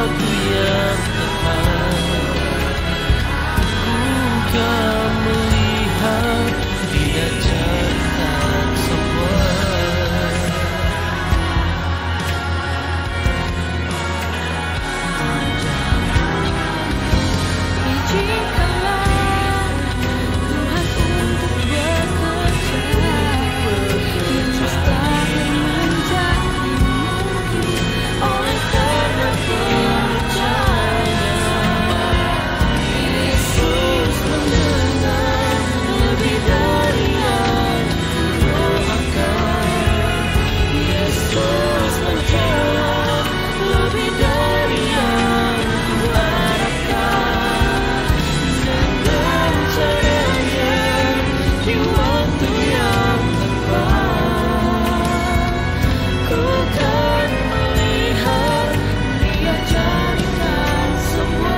waktu yang tepat. Ku kan melihat dia jadikan semua. Izinkanlah Tuhan untuk bekerja yang mustahil menjadi mungkin oleh karena percaya. Yesus mendengar lebih dari yang kudoakan. Yesus menjawab lebih dari yang kuharapkan. Dengan caranya di waktu yang tepat, ku kan melihat dia jadikan semua.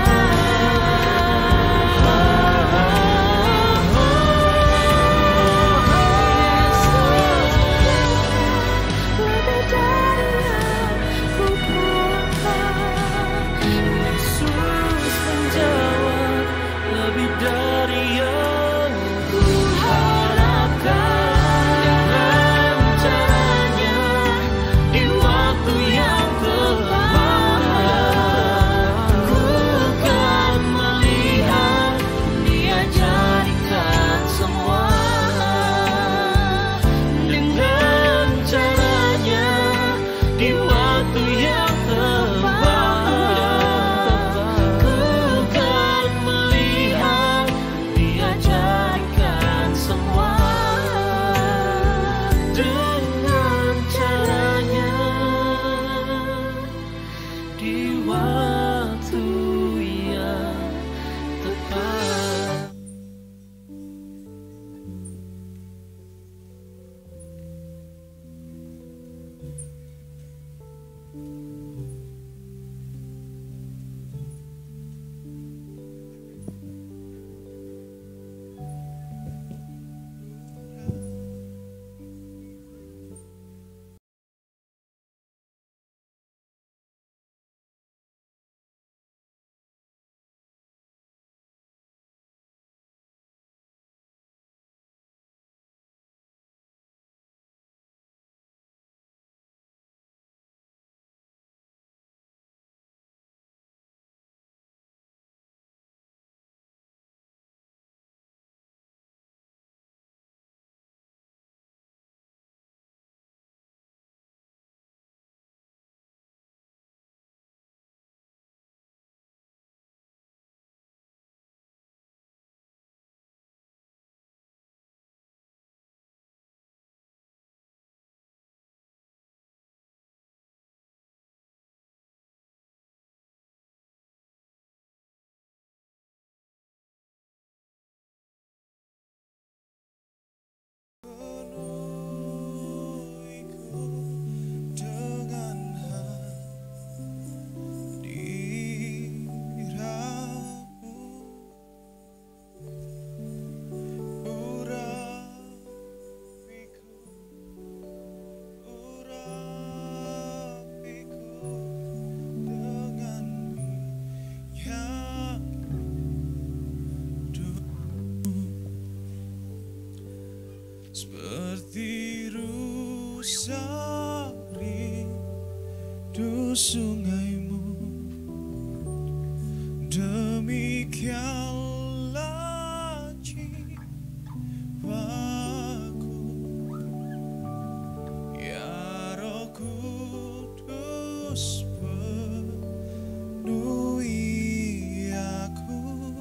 Yesus menjawab lebih dari yang ku harapkan. Dengan caranya di waktu yang tepat, ku kan melihat dia jadikan semua. Dengan caranya di waktu yang tepat, ku kan melihat dia jadikan semua. Dengan caranya di waktu yang tepat. Seperti rusa rindu sungaimu, demikianlah jiwaku. Ya Roh Kudus penuhi aku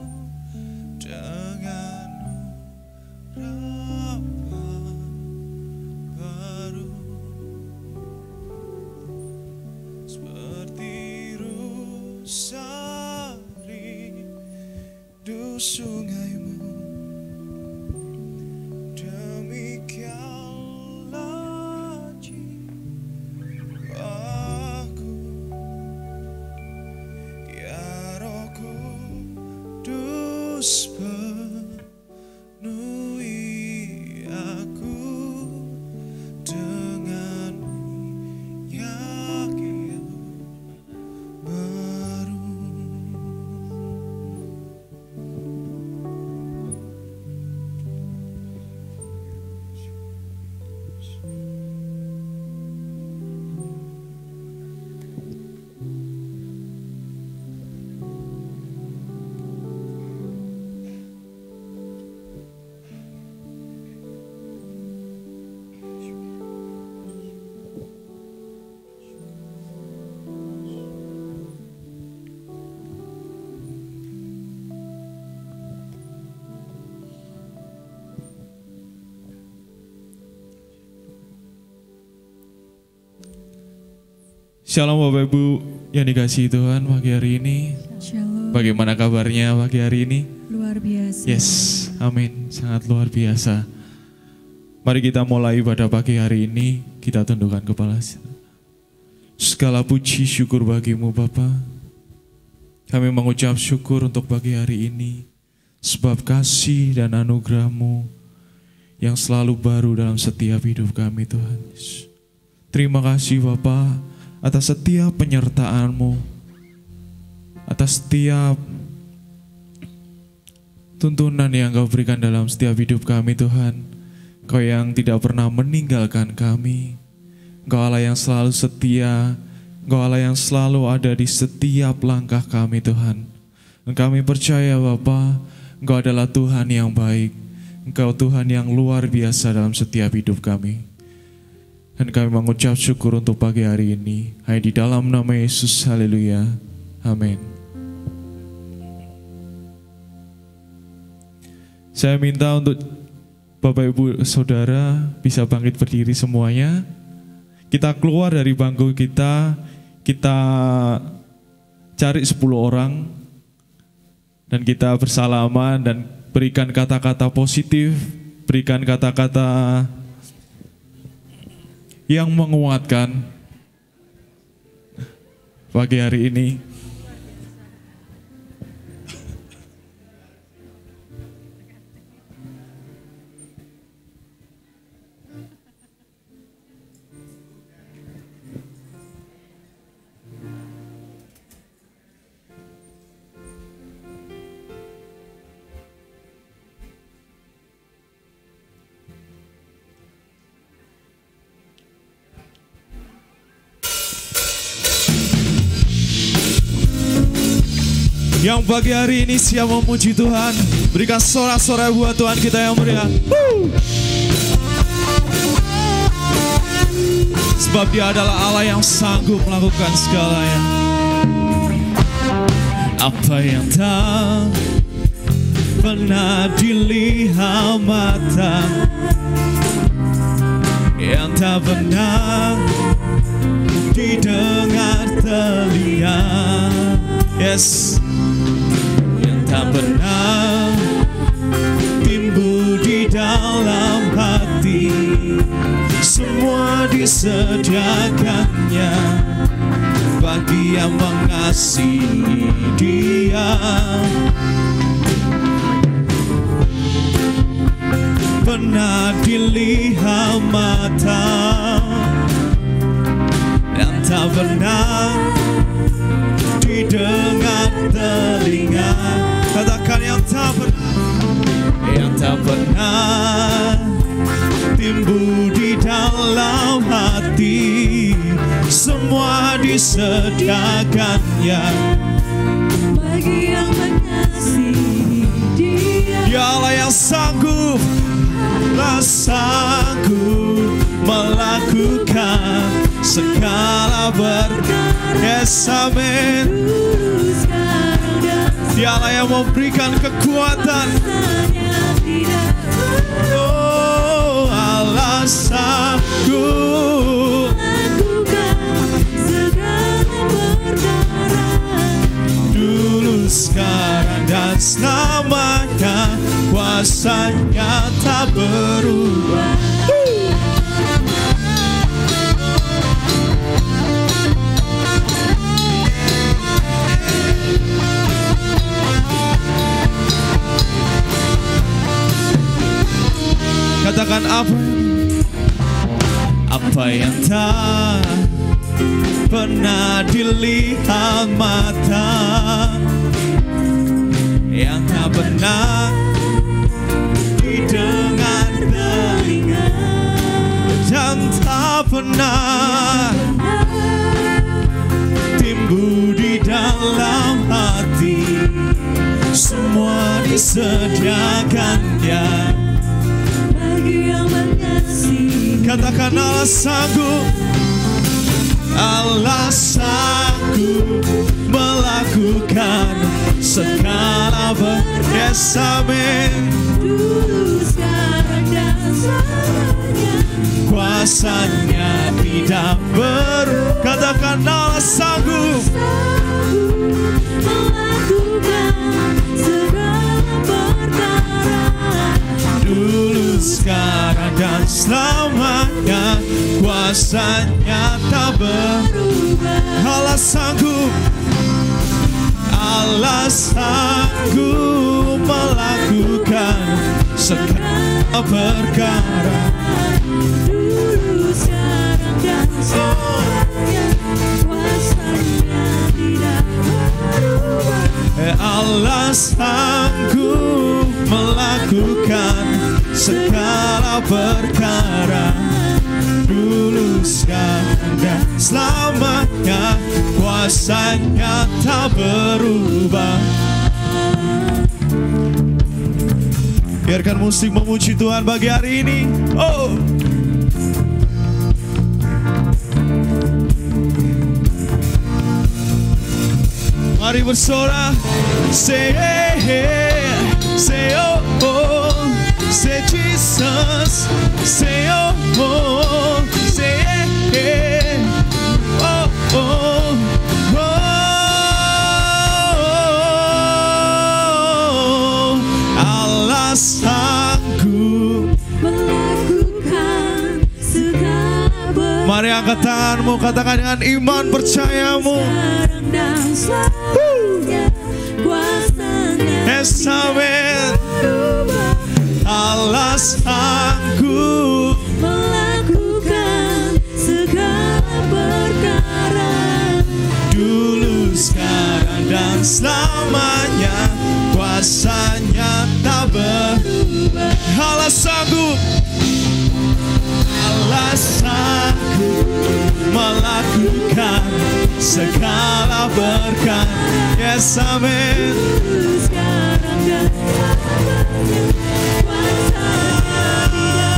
dengan harapan baru. Seperti Shalom Bapak Ibu yang dikasihi Tuhan pagi hari ini. Shalom. Bagaimana kabarnya pagi hari ini? Luar biasa. Yes, amin. Sangat luar biasa. Mari kita mulai pada pagi hari ini. Kita tundukkan kepala. Segala puji syukur bagimu Bapa. Kami mengucap syukur untuk pagi hari ini. Sebab kasih dan anugerah-Mu yang selalu baru dalam setiap hidup kami Tuhan. Terima kasih Bapa atas setiap penyertaan-Mu, atas setiap tuntunan yang Kau berikan dalam setiap hidup kami Tuhan. Kau yang tidak pernah meninggalkan kami, Kau Allah yang selalu setia, Kau Allah yang selalu ada di setiap langkah kami Tuhan. Dan kami percaya Bapa, Engkau adalah Tuhan yang baik, Engkau Tuhan yang luar biasa dalam setiap hidup kami. Dan kami mengucap syukur untuk pagi hari ini. Hanya di dalam nama Yesus, haleluya, amin. Saya minta untuk Bapak Ibu Saudara bisa bangkit berdiri semuanya. Kita keluar dari bangku kita cari 10 orang. Dan kita bersalaman dan berikan kata-kata positif, berikan kata-kata yang menguatkan pagi hari ini. Yang pagi hari ini siap memuji Tuhan, berikan sorak-sorai buat Tuhan kita yang meriah. Sebab Dia adalah Allah yang sanggup melakukan segalanya. Apa yang tak pernah dilihat mata, yang tak pernah didengar telinga, yes, tak pernah timbul di dalam hati, semua disediakannya bagi yang mengasihi Dia. Pernah dilihat mata, yang tak pernah didengar telinga. Katakan yang tak pernah timbul di dalam hati, semua disediakannya Bagi yang mengasihi Dia. Ya Allah yang sanggup melakukan segala berkat. Yes, amin. Dia Allah yang memberikan kekuatan. Oh, Allah sanggup dulu, sekarang, dan selamanya. Kuasanya tak berubah. Katakan apa yang tak pernah dilihat mata, yang tak pernah didengar telinga, dan tak pernah timbul di dalam hati, semua disediakannya bagi yang mengasihi. Katakan Allah sanggup, Allah sanggup melakukan segala berkat. Yes, amin. Dulu, sekarang, dan selamanya. Kuasanya tidak berubah. Katakan Allah sanggup melakukan segala perkara. dulu, sekarang, dan selamanya. Kuasanya tak berubah. Allah sanggup, Allah sanggup melakukan segala perkara. Dulu, sekarang, dan selamanya. Kuasanya tidak berubah. Allah sanggup melakukan segala perkara. Dulu, sekarang, dan selamanya. Kuasanya tak berubah. Biarkan musik memuji Tuhan bagi hari ini. Oh, mari bersorak. Say oh, oh, say Jesus. Say oh, oh, say oh, oh, oh. Allah sanggup Melakukan segala perkara. Mari angkat tanganmu, katakan dengan iman percayamu. Sekarang dan selamanya. Kuasanya Yes, amen. berubah. Allah sanggup Melakukan segala perkara. dulu, sekarang, dan selamanya. Kuasanya tak berubah. Allah sanggup, Allah sanggup melakukan segala perkara. Yes, amen. Dulu, sekarang, dan selamanya. Kuasanya tidak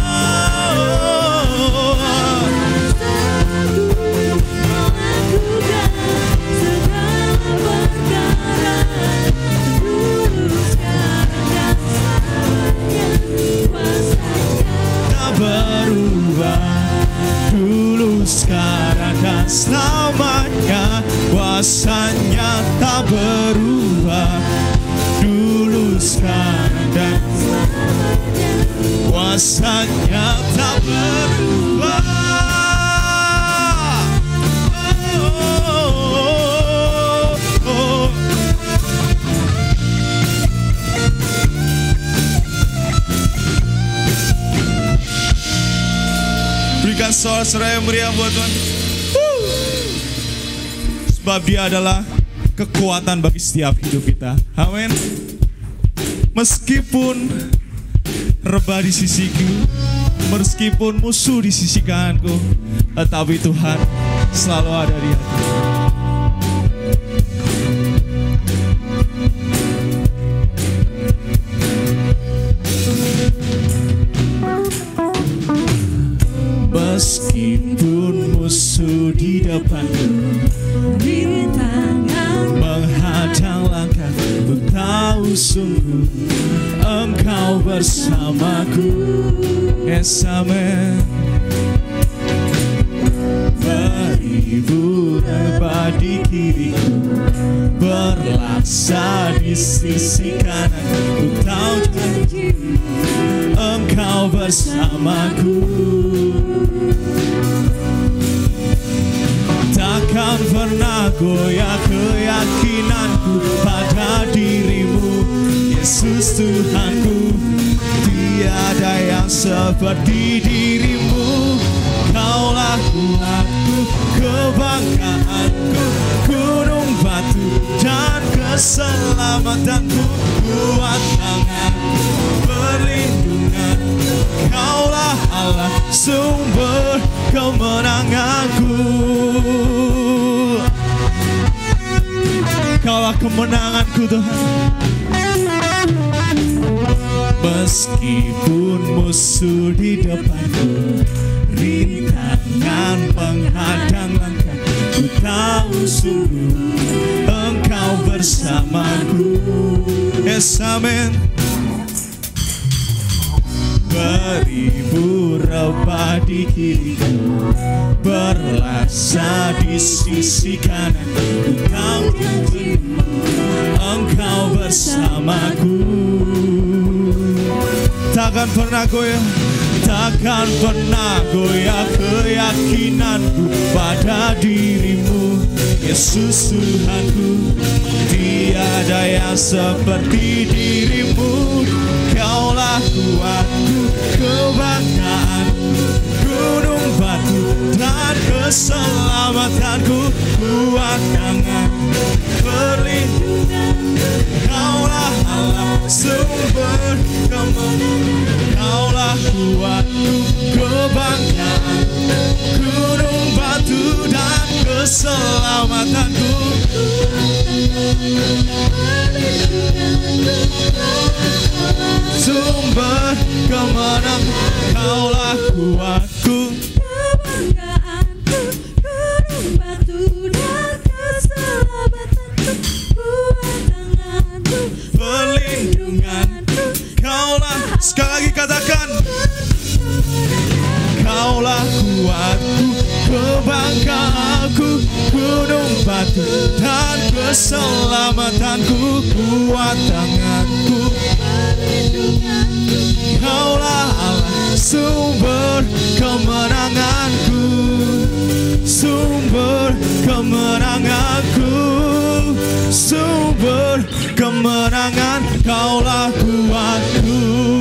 sanggup melakukan segala perkara. Dulu, sekarang, dan selamanya. Kuasanya tak berubah. Dulu, sekarang, dan selamanya. Kuasanya tak berubah. Dulu, sekarang, dan kuasanya tak berubah. Oh, oh, oh. Berikan sorak-sorai yang meriah buat Tuhan. Sebab Dia adalah kekuatan bagi setiap hidup kita. Amin. Meskipun rebah di sisiku, meskipun musuh di sisi kananku, tetapi Tuhan selalu ada di hati. Meskipun musuh di depanku rintangan menghadang langkahku, ku tahu sungguh Engkau bersamaku. Yes, amen. Beribu rebah di kiriku, berlaksa di sisi kananku, ku tahu janji Engkau bersamaku. Takkan pernah goyah keyakinanku pada dirimu, Yesus Tuhanku. Tiada yang seperti dirimu. Kaulah Tuhanku, kebanggaanku, gunung batu dan keselamatanku, kuat tangan perlindungan. Kaulah Allah, sumber kemenanganku. Kaulah kemenanganku Tuhan. Meskipun musuh di depanku, rintangan menghadang langkah, ku tahu sungguh Engkau bersamaku. Yes, amen. Beribu tepat di kiriku, berlasa di sisi kanan. Engkau bersamaku. Takkan pernah goyah, takkan pernah goyah keyakinanku pada dirimu, Yesus Tuhanku. Tiada yang seperti dirimu. Kaulah kuatku, kebanggaanku, gunung batu dan keselamatanku, kuat tangan perlindungan. Kaulah Allah sumber kemenangan. Kaulah kuatku, kebanggaan, gunung batu dan keselamatanku. Sumber kemenangan, kaulah kuatku, kebanggaanku, gunung batu dan keselamatanku, kuat tanganku, perlindunganku. Kaulah, sekali lagi katakan, kaulah kuatku, kebanggaanku, gunung batu dan keselamatanku, kuat tanganku, kaulah Allah sumber kemenanganku, sumber kemenanganku, sumber kemenangan. Kaulah kuatku.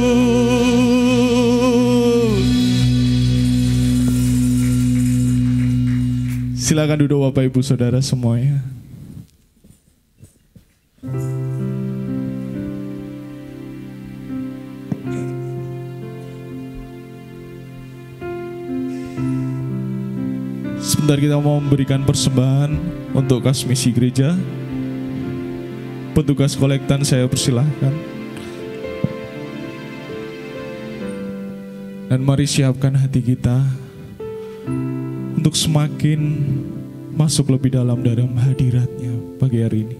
Silakan duduk Bapak Ibu Saudara semuanya. Sebentar kita mau memberikan persembahan untuk kas misi gereja. Petugas kolektan saya persilahkan. Dan mari siapkan hati kita untuk semakin masuk lebih dalam hadirat-Nya pagi hari ini.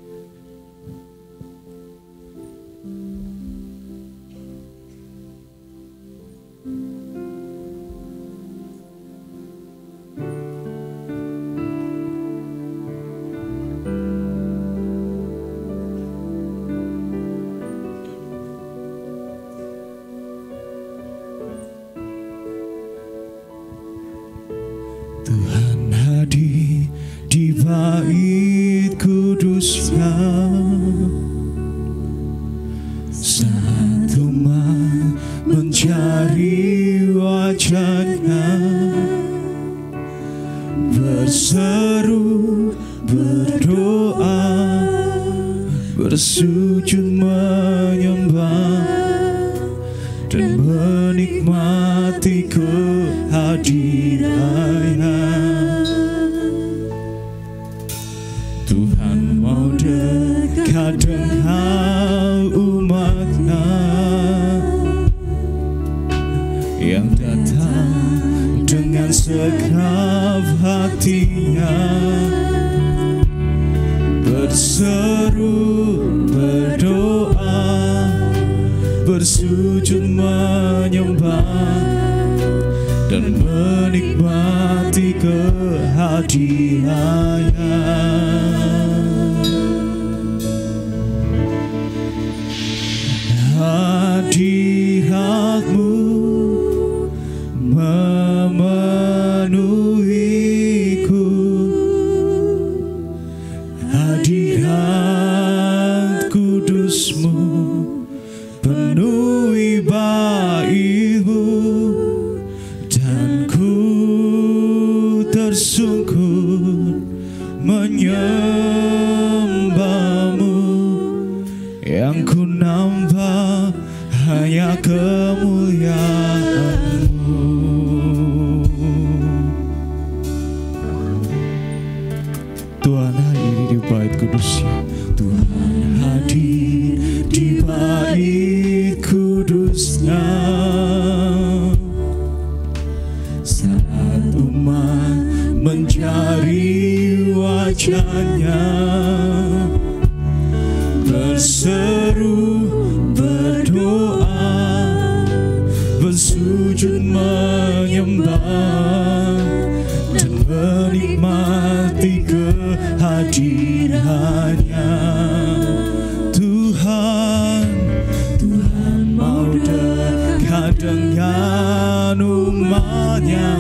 Tuhan hadir di bait kudus-Nya, saat umat mencari wajah-Nya, berseru, berdoa, bersujud menyembah, dan menikmati kehadiran-Nya. Tuhan mau dekat dengan umat-Nya yang datang dengan segenap hatinya, berseru, berdoa, bersujud menyembah, dan menikmati kehadiran-Nya. Hadirat-Mu memenuhiku, hadirat kudus-Mu penuhi bait-Mu, dan ku tersungkur menyembah-Mu. Yang ku nampak hanya kemuliaan-Mu. Tuhan hadir di bait kudus-Nya. Tuhan hadir di bait kudus-Nya, saat umat mencari wajah-Nya, berseru, berdoa, bersujud menyembah dan menikmati kehadirannya. Tuhan mau dekat dengan umatnya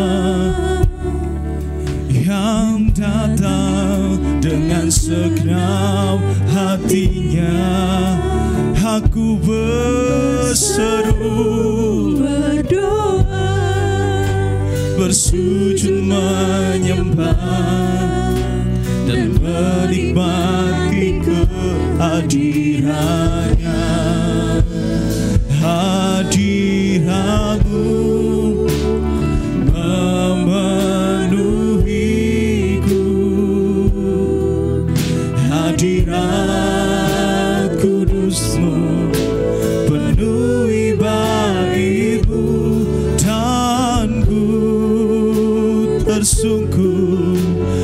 yang datang dengan segenap hatinya. Aku berseru, berdoa, bersujud menyembah dan menikmati kehadirannya. Hadiratmu memenuhiku, hadirat kudusmu penuhi baitmu, dan ku tersungkur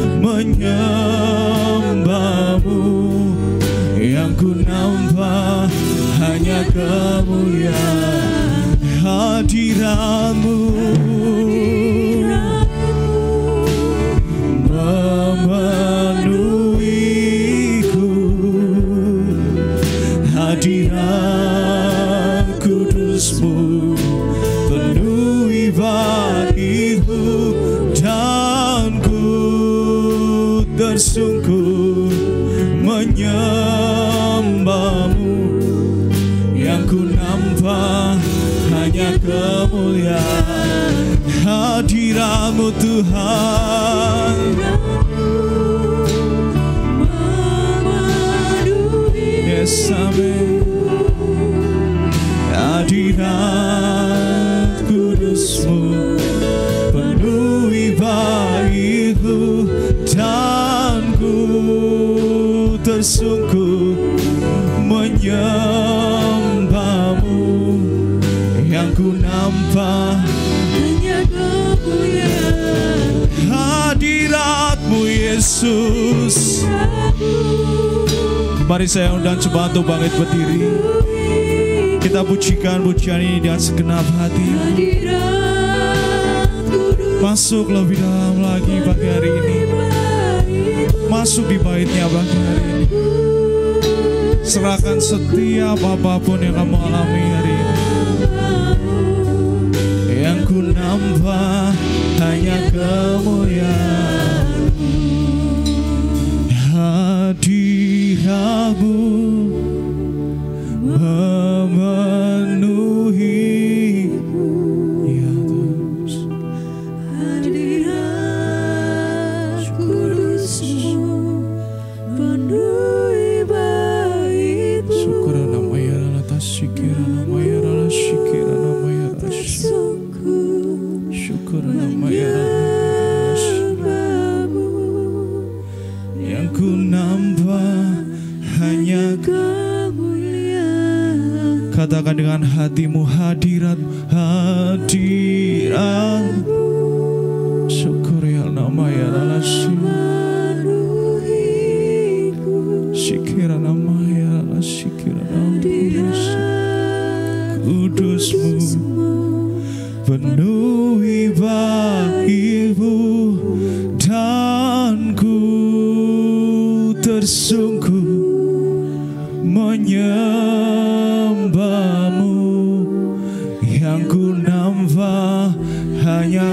menyembahmu. Yang ku nampak hanya kemuliaan hadiratmu memenuhiku, hadirat kudusmu penuhi baitmu, dan ku tersungkur menyembahmu. Yang ku nampak hanya kemuliaan hadiratmu Tuhan. Yes, amin. Hadirat kudusmu penuhi baitmu, dan ku tersungkur menyembahmu. Yang ku nampak hanya kemuliaan hadiratmu Yesus. Mari saya undang jemaat untuk bangkit berdiri. Kita pujikan pujian ini dengan segenap hati. Masuk lebih dalam lagi pagi hari ini. Masuk di baitnya pagi hari ini. Serahkan setiap apapun yang kamu alami hari ini. Yang ku nampak hanya kemuliaan hadiratmu memenuhiku. Ya Tuhan, hadirat kudusmu penuhi baitmu, syukur nama ya Allah, tasyikir nama ya Allah, syikir nama ya Allah, syukur nama ya Allah. Yang ku nampak hanya kemuliaan. Katakan dengan hatimu, hadirat, hadirat. Syukur ya nama ya Allah, syikir nama ya Allah, syikir nama kudusmu penuhi baitmu, dan ku tersungkur menyembahmu. Yang ku nampak hanya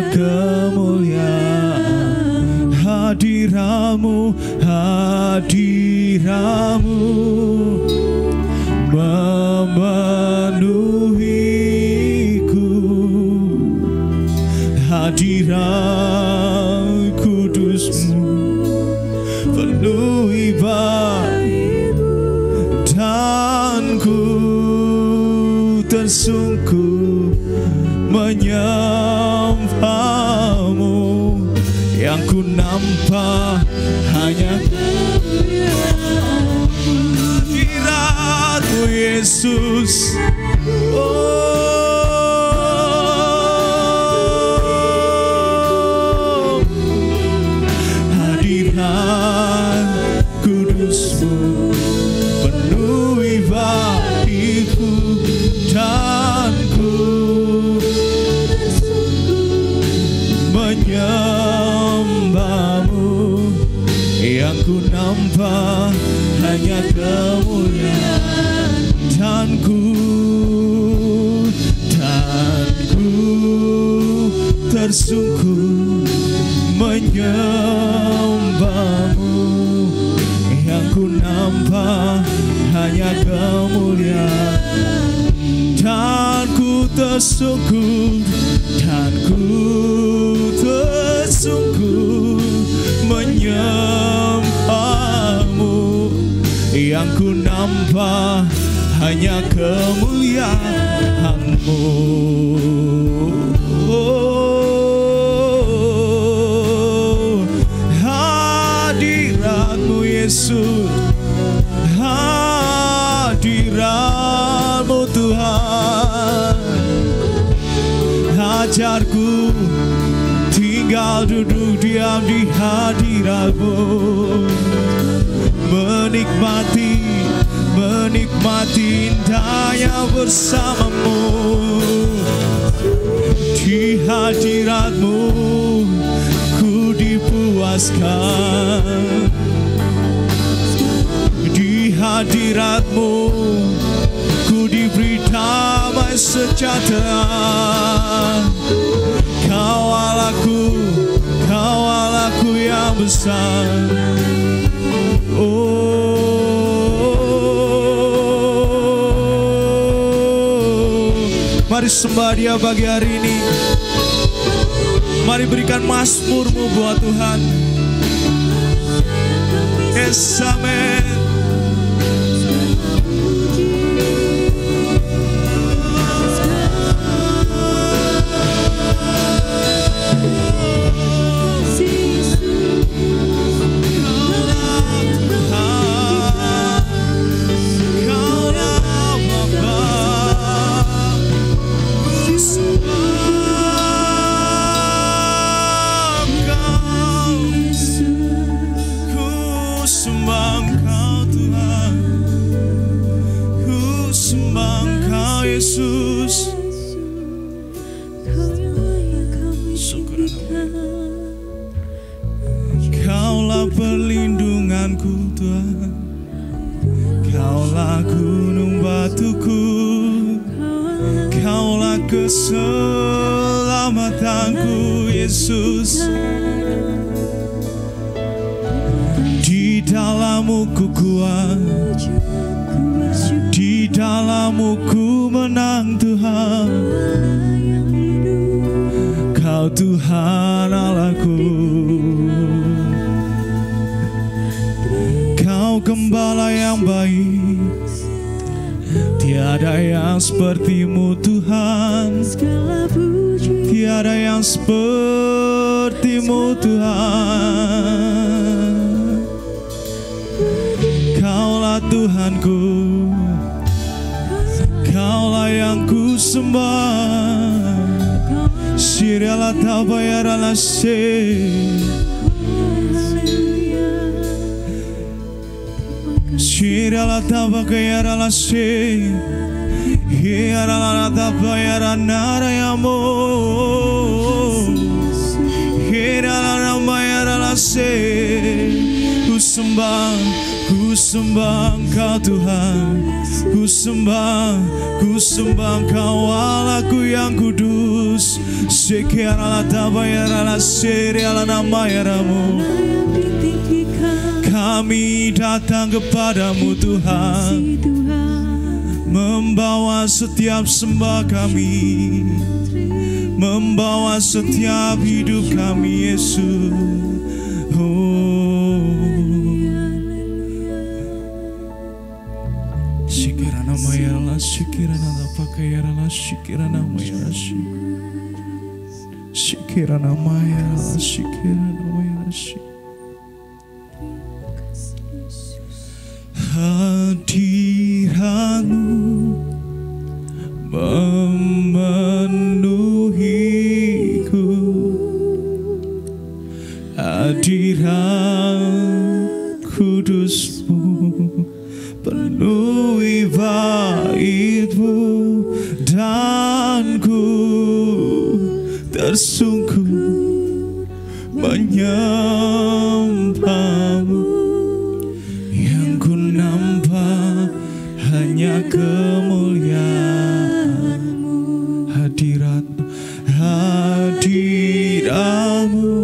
kemuliaan hadiratmu, hadiratmu memenuhiku, hadirat kudusmu penuhi baitmu, dan ku tersungkur menyembahmu. Yang ku nampak hanya hadiratmu Yesus. Oh, hadirat kudusmu penuhi baitku, dan ku menyembahmu, yang ku nampak hanya kemuliaan, dan ku tersungkur menyembahmu, yang ku nampak hanya kemuliaan, dan ku tersungkur menyembahmu, yang ku nampak hanya kemuliaan-Mu. Hadirat-Mu Yesus, hadirat-Mu Tuhan, ajarku tinggal duduk diam di hadirat-Mu, menikmati indahnya bersama-Mu. Di hadirat-Mu ku dipuaskan, di hadirat-Mu ku diberi damai sejahtera. Kau Allahku yang besar. Mari sembah Dia pagi hari ini. Mari berikan mazmur-Mu buat Tuhan. Yes, amen. Yesus, Kaulah perlindunganku Tuhan, Kaulah gunung batuku, Kaulah keselamatanku Yesus. Di dalam-Mu ku kuat, di dalam-Mu ku menang Tuhan. Kau Tuhan Allahku, Kau gembala yang baik, tiada yang seperti-Mu Tuhan, tiada yang seperti-Mu Tuhan. Kaulah Tuhanku, Kaulah yang ku sembah. Siriala tabayara la se, Siriala tabayara la se, Hiara la tabayara narayamo, Hiara la mayara la se. Ku sembah Engkau Tuhan, ku sembah Engkau Allahku yang kudus. Sekiara tabayara la seriala namayaramu. Kami datang kepadamu Tuhan, membawa setiap sembah kami, membawa setiap hidup kami Yesus. Shikirana mayara, shikirana lapakayara, shikirana mayara, shikirana mayara, shikirana mayara. Hadirat-Mu memenuhiku, hadirat kudus-Mu penuhi bait-Mu, dan ku tersungkur menyembahmu, yang ku nampak hanya kemuliaan-Mu, hadirat-Mu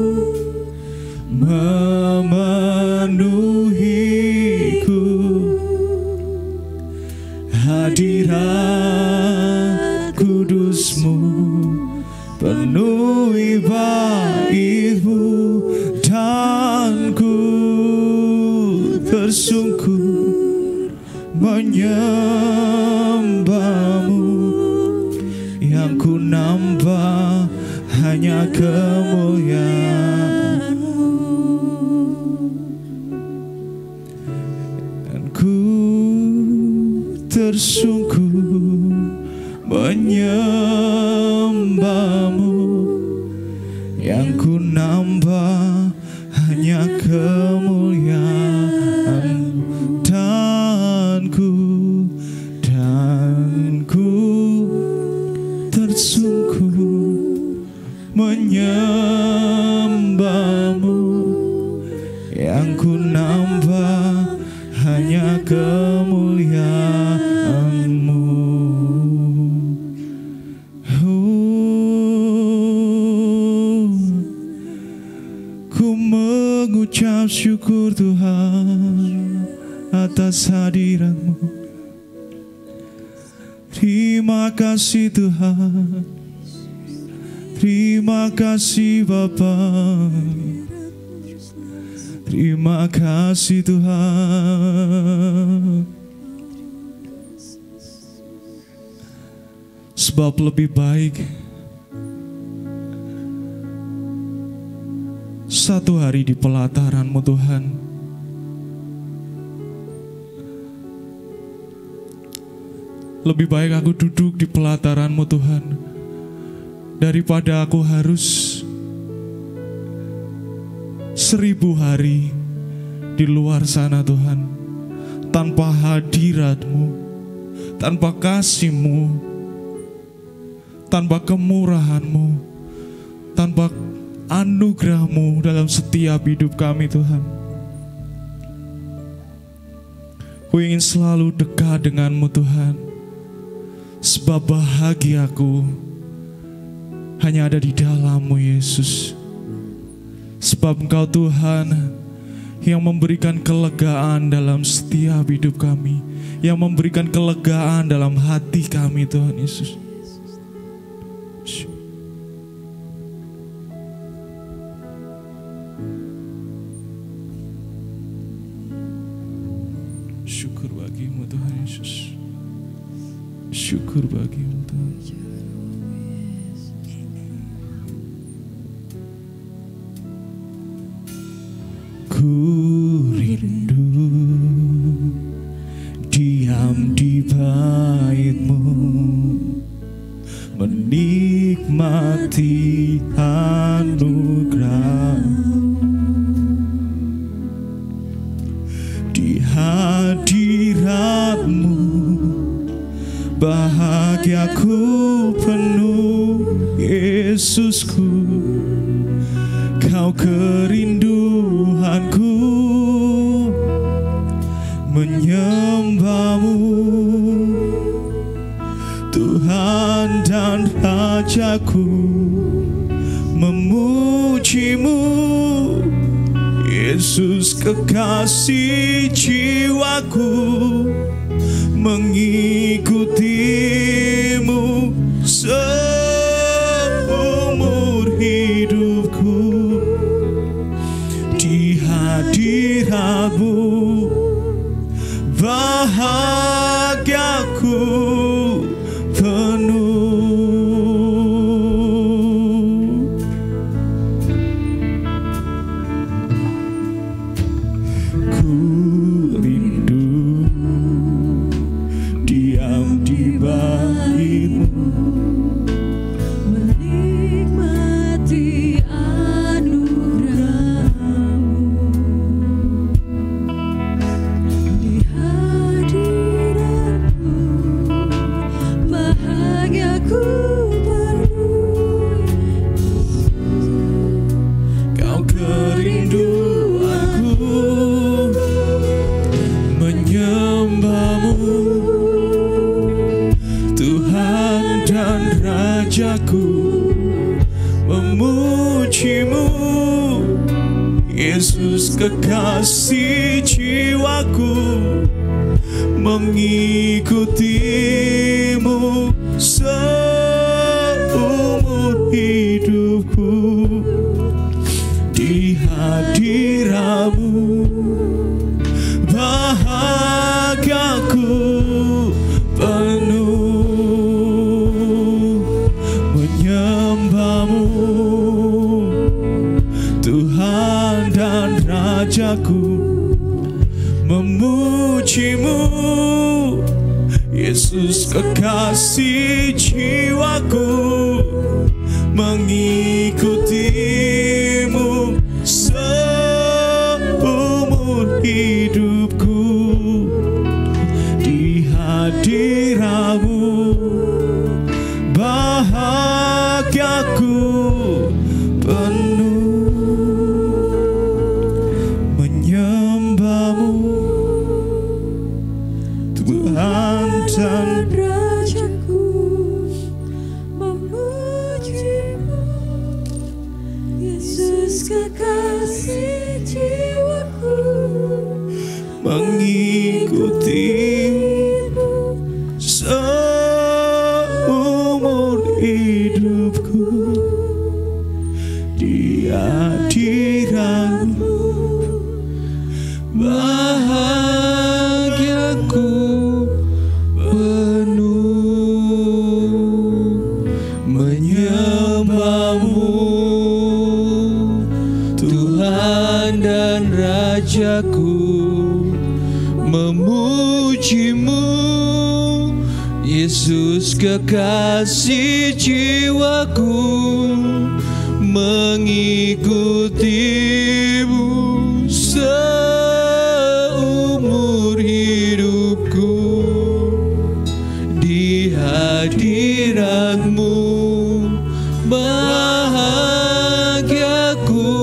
memenuhiku, hadirat kudus-Mu penuhi bait-Mu, dan ku tersungkur menyembah-Mu, yang ku nampak hanya kemuliaan-Mu, dan ku tersungkur menyembah-Mu, yang ku nampak hanya kemuliaan-Mu, dan ku tersungkur menyembah-Mu, yang ku nampak hanya kemuliaan-Mu. Ku mengucap syukur Tuhan atas hadirat-Mu. Terima kasih Tuhan, terima kasih Bapa, terima kasih Tuhan. Sebab lebih baik satu hari di pelataran-Mu Tuhan, lebih baik aku duduk di pelataran-Mu Tuhan, daripada aku harus 1000 hari di luar sana Tuhan, tanpa hadirat-Mu, tanpa kasih-Mu, tanpa kemurahan-Mu, tanpa anugerah-Mu dalam setiap hidup kami Tuhan. Ku ingin selalu dekat dengan-Mu Tuhan, sebab bahagiaku hanya ada di dalam-Mu Yesus. Sebab Engkau Tuhan yang memberikan kelegaan dalam setiap hidup kami, yang memberikan kelegaan dalam hati kami Tuhan Yesus. Syukur bagi-Mu Tuhan Yesus. Syukur bagi-Mu Tuhan. Ku rindu diam di bait-Mu, menikmati anugerah-Mu. Di hadirat-Mu bahagiaku penuh, Yesusku. Kau kerinduanku, menyembah-Mu, Tuhan dan Rajaku, memuji-Mu, Yesus kekasih jiwaku, mengikuti-Mu seumur hidupku. Di hadirat-Mu bahagiaku penuh. Ku rindu diam di bait-Mu, memujimu, Yesus kekasih jiwaku, mengikutimu seumur hidupku. Di hadiratmu bahagiaku penuh, menyembahmu Tuhan dan Rajaku, memujimu Yesus kekasih jiwaku, mengikutimu seumur hidupku. Di hadiratmu bahagiaku penuh, menyembahmu Tuhan dan Rajaku, memujimu Yesus kekasih jiwaku, mengikutimu seumur hidupku. Di hadiratmu bahagiaku penuh, menyembahmu Tuhan dan Rajaku, memujimu Yesus kekasih jiwaku, mengikutimu seumur hidupku. Di hadiratmu bahagiaku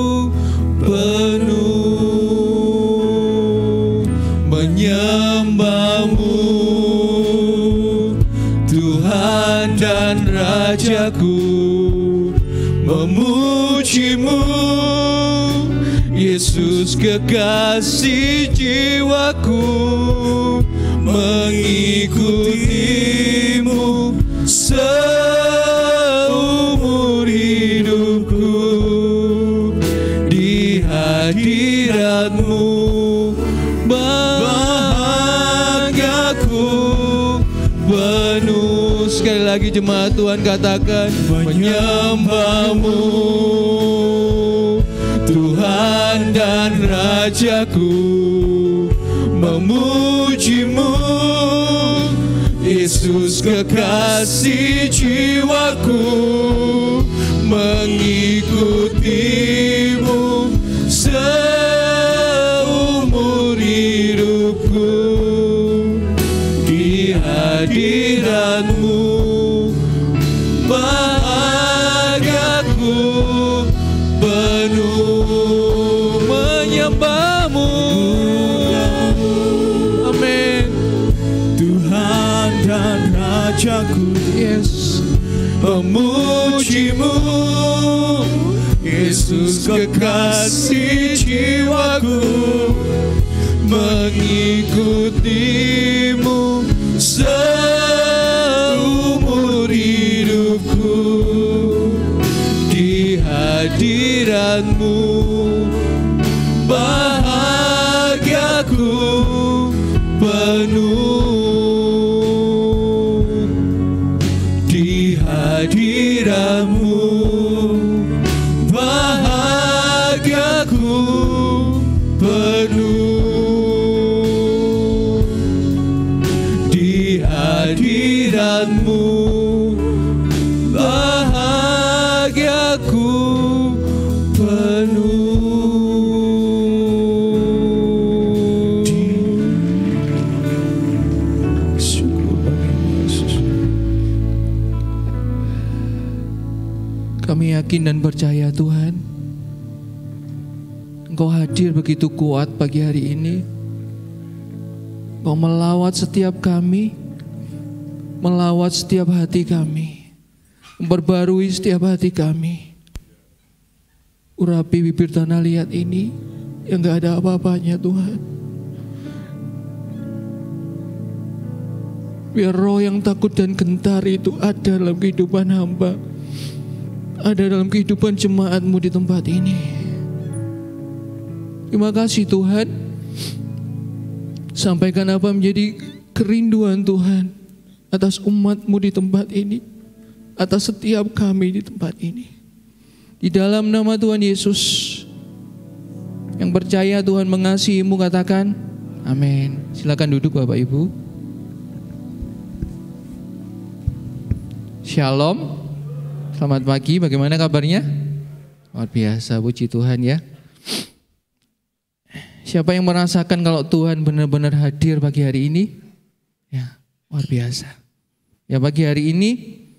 penuh, menyembahmu Tuhan dan Rajaku, memujimu Yesus kekasih jiwaku, mengikutimu seumur hidupku. Di hadiratmu bahagiaku penuh. Sekali lagi jemaat Tuhan katakan, menyembahmu Tuhan dan Rajaku, memujimu Yesus kekasih jiwaku, mengikutimu seumur hidupku. Di hadiratmu bahagiaku penuh, menyembahmu. Amin. Tuhan dan Rajaku, yes, memujimu Yesus kekasih jiwaku, mengikutimu seumur hidupku. Di hadiratmu bahagiaku penuh. Di hadiratmu bahagiaku penuh. Di hadiratmu bahagiaku penuh. Syukur bagimu Yesus. Kami yakin dan percaya Tuhan, Engkau hadir begitu kuat pagi hari ini. Engkau melawat setiap kami, melawat setiap hati kami, memperbarui setiap hati kami. urapi bibir tanah liat ini yang gak ada apa-apanya Tuhan. Biar roh yang takut dan gentar itu ada dalam kehidupan hamba, ada dalam kehidupan jemaat-Mu di tempat ini. Terima kasih Tuhan. Sampaikan apa menjadi kerinduan Tuhan atas umat-Mu di tempat ini, atas setiap kami di tempat ini. Di dalam nama Tuhan Yesus, yang percaya Tuhan mengasihi-Mu katakan amin. Silakan duduk Bapak Ibu. Shalom. Selamat pagi, bagaimana kabarnya? Luar biasa, puji Tuhan ya. Siapa yang merasakan kalau Tuhan benar-benar hadir pagi hari ini? Ya, luar biasa. Ya, pagi hari ini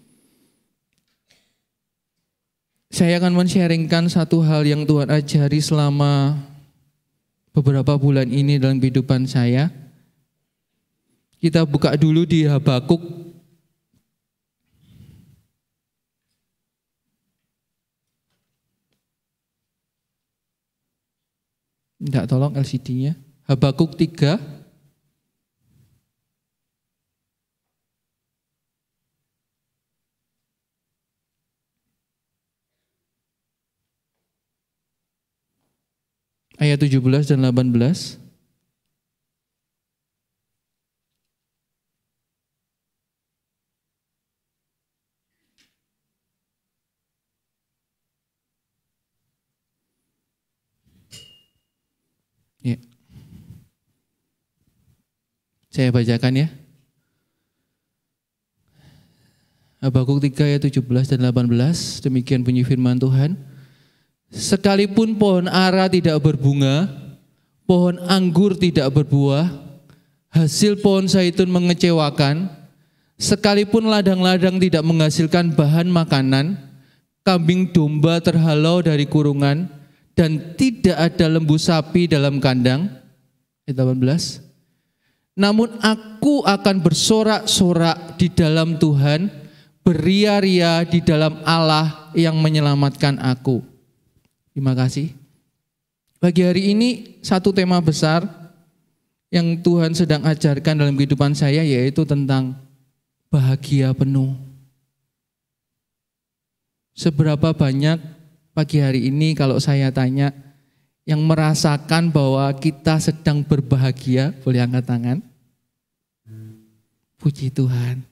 saya akan men-sharingkan satu hal yang Tuhan ajari selama beberapa bulan ini dalam kehidupan saya. Kita buka dulu di Habakuk. Tidak, tolong LCD-nya. Habakuk 3. Ayat 17 dan 18. Ya. Saya bacakan ya. Habakuk 3 ayat 17 dan 18. Demikian bunyi firman Tuhan. Sekalipun pohon ara tidak berbunga, pohon anggur tidak berbuah, hasil pohon zaitun mengecewakan, sekalipun ladang-ladang tidak menghasilkan bahan makanan, kambing domba terhalau dari kurungan, dan tidak ada lembu sapi dalam kandang. Ayat 18. Namun aku akan bersorak-sorak di dalam Tuhan, beria-ria di dalam Allah yang menyelamatkan aku. Terima kasih. Pagi hari ini satu tema besar yang Tuhan sedang ajarkan dalam kehidupan saya, yaitu tentang bahagia penuh. Seberapa banyak pagi hari ini kalau saya tanya yang merasakan bahwa kita sedang berbahagia, boleh angkat tangan? Puji Tuhan.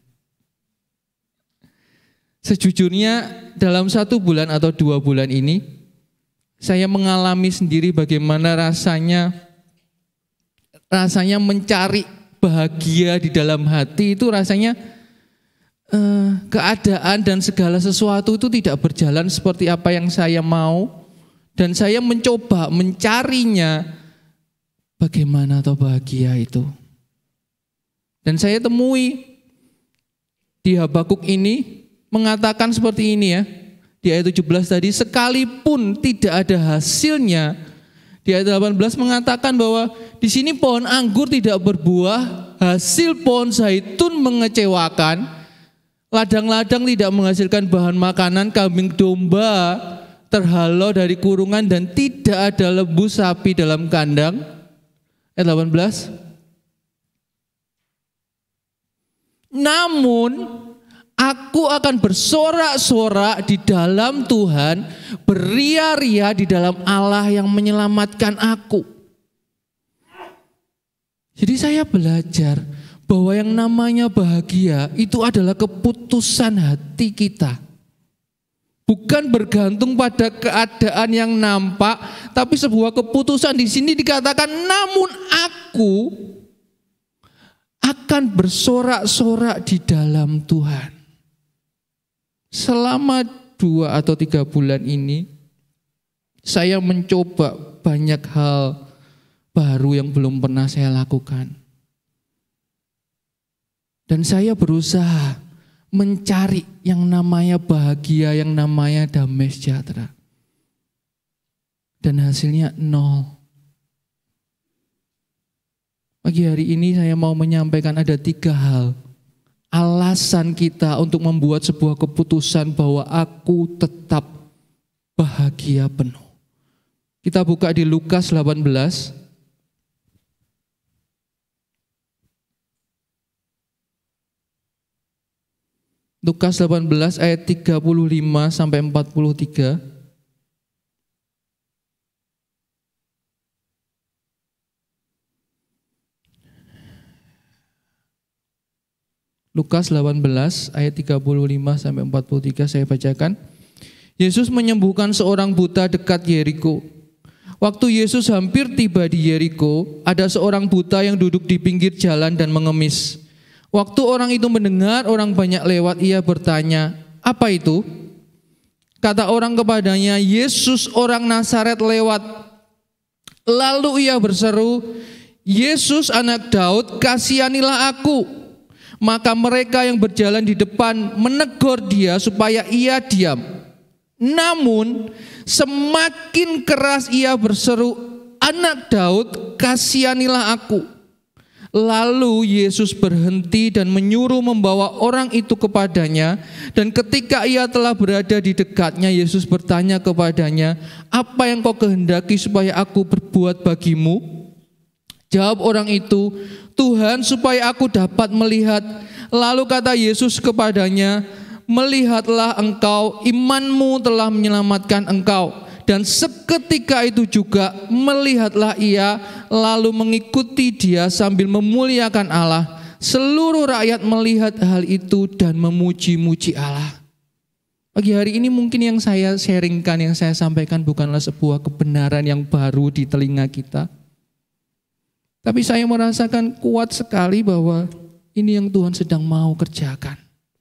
Sejujurnya dalam 1 bulan atau 2 bulan ini, saya mengalami sendiri bagaimana rasanya mencari bahagia di dalam hati itu rasanya keadaan dan segala sesuatu itu tidak berjalan seperti apa yang saya mau, dan saya mencoba mencarinya bagaimana atau bahagia itu. Dan saya temui di Habakuk ini mengatakan seperti ini ya. Di ayat 17 tadi, sekalipun tidak ada hasilnya. Di ayat 18 mengatakan bahwa di sini pohon anggur tidak berbuah, hasil pohon zaitun mengecewakan, ladang-ladang tidak menghasilkan bahan makanan, kambing domba terhalau dari kurungan, dan tidak ada lembu sapi dalam kandang. Ayat 18. Namun aku akan bersorak-sorak di dalam Tuhan, beria-ria di dalam Allah yang menyelamatkan aku. Jadi saya belajar bahwa yang namanya bahagia itu adalah keputusan hati kita. Bukan bergantung pada keadaan yang nampak, tapi sebuah keputusan. Di sini dikatakan, namun aku akan bersorak-sorak di dalam Tuhan. Selama 2 atau 3 bulan ini, saya mencoba banyak hal baru yang belum pernah saya lakukan. Dan saya berusaha mencari yang namanya bahagia, yang namanya damai sejahtera. Dan hasilnya 0. Pagi hari ini saya mau menyampaikan ada 3 hal. Alasan kita untuk membuat sebuah keputusan bahwa aku tetap bahagia penuh. Kita buka di Lukas 18. Lukas 18 ayat 35 sampai 43. Lukas 18 ayat 35 sampai 43 saya bacakan. Yesus menyembuhkan seorang buta dekat Yeriko. Waktu Yesus hampir tiba di Yeriko, ada seorang buta yang duduk di pinggir jalan dan mengemis. Waktu orang itu mendengar orang banyak lewat, ia bertanya, "Apa itu?" Kata orang kepadanya, "Yesus orang Nazaret lewat." Lalu ia berseru, "Yesus anak Daud, kasihanilah aku." Maka mereka yang berjalan di depan menegur dia supaya ia diam. Namun semakin keras ia berseru, "Anak Daud, kasihanilah aku." Lalu Yesus berhenti dan menyuruh membawa orang itu kepadanya. Dan ketika ia telah berada di dekatnya, Yesus bertanya kepadanya, "Apa yang kau kehendaki supaya aku berbuat bagimu?" Jawab orang itu, "Tuhan, supaya aku dapat melihat." Lalu kata Yesus kepadanya, "Melihatlah engkau, imanmu telah menyelamatkan engkau." Dan seketika itu juga melihatlah ia, lalu mengikuti dia sambil memuliakan Allah. Seluruh rakyat melihat hal itu dan memuji-muji Allah. Pagi hari ini mungkin yang saya sharingkan, yang saya sampaikan bukanlah sebuah kebenaran yang baru di telinga kita. Tapi saya merasakan kuat sekali bahwa ini yang Tuhan sedang mau kerjakan.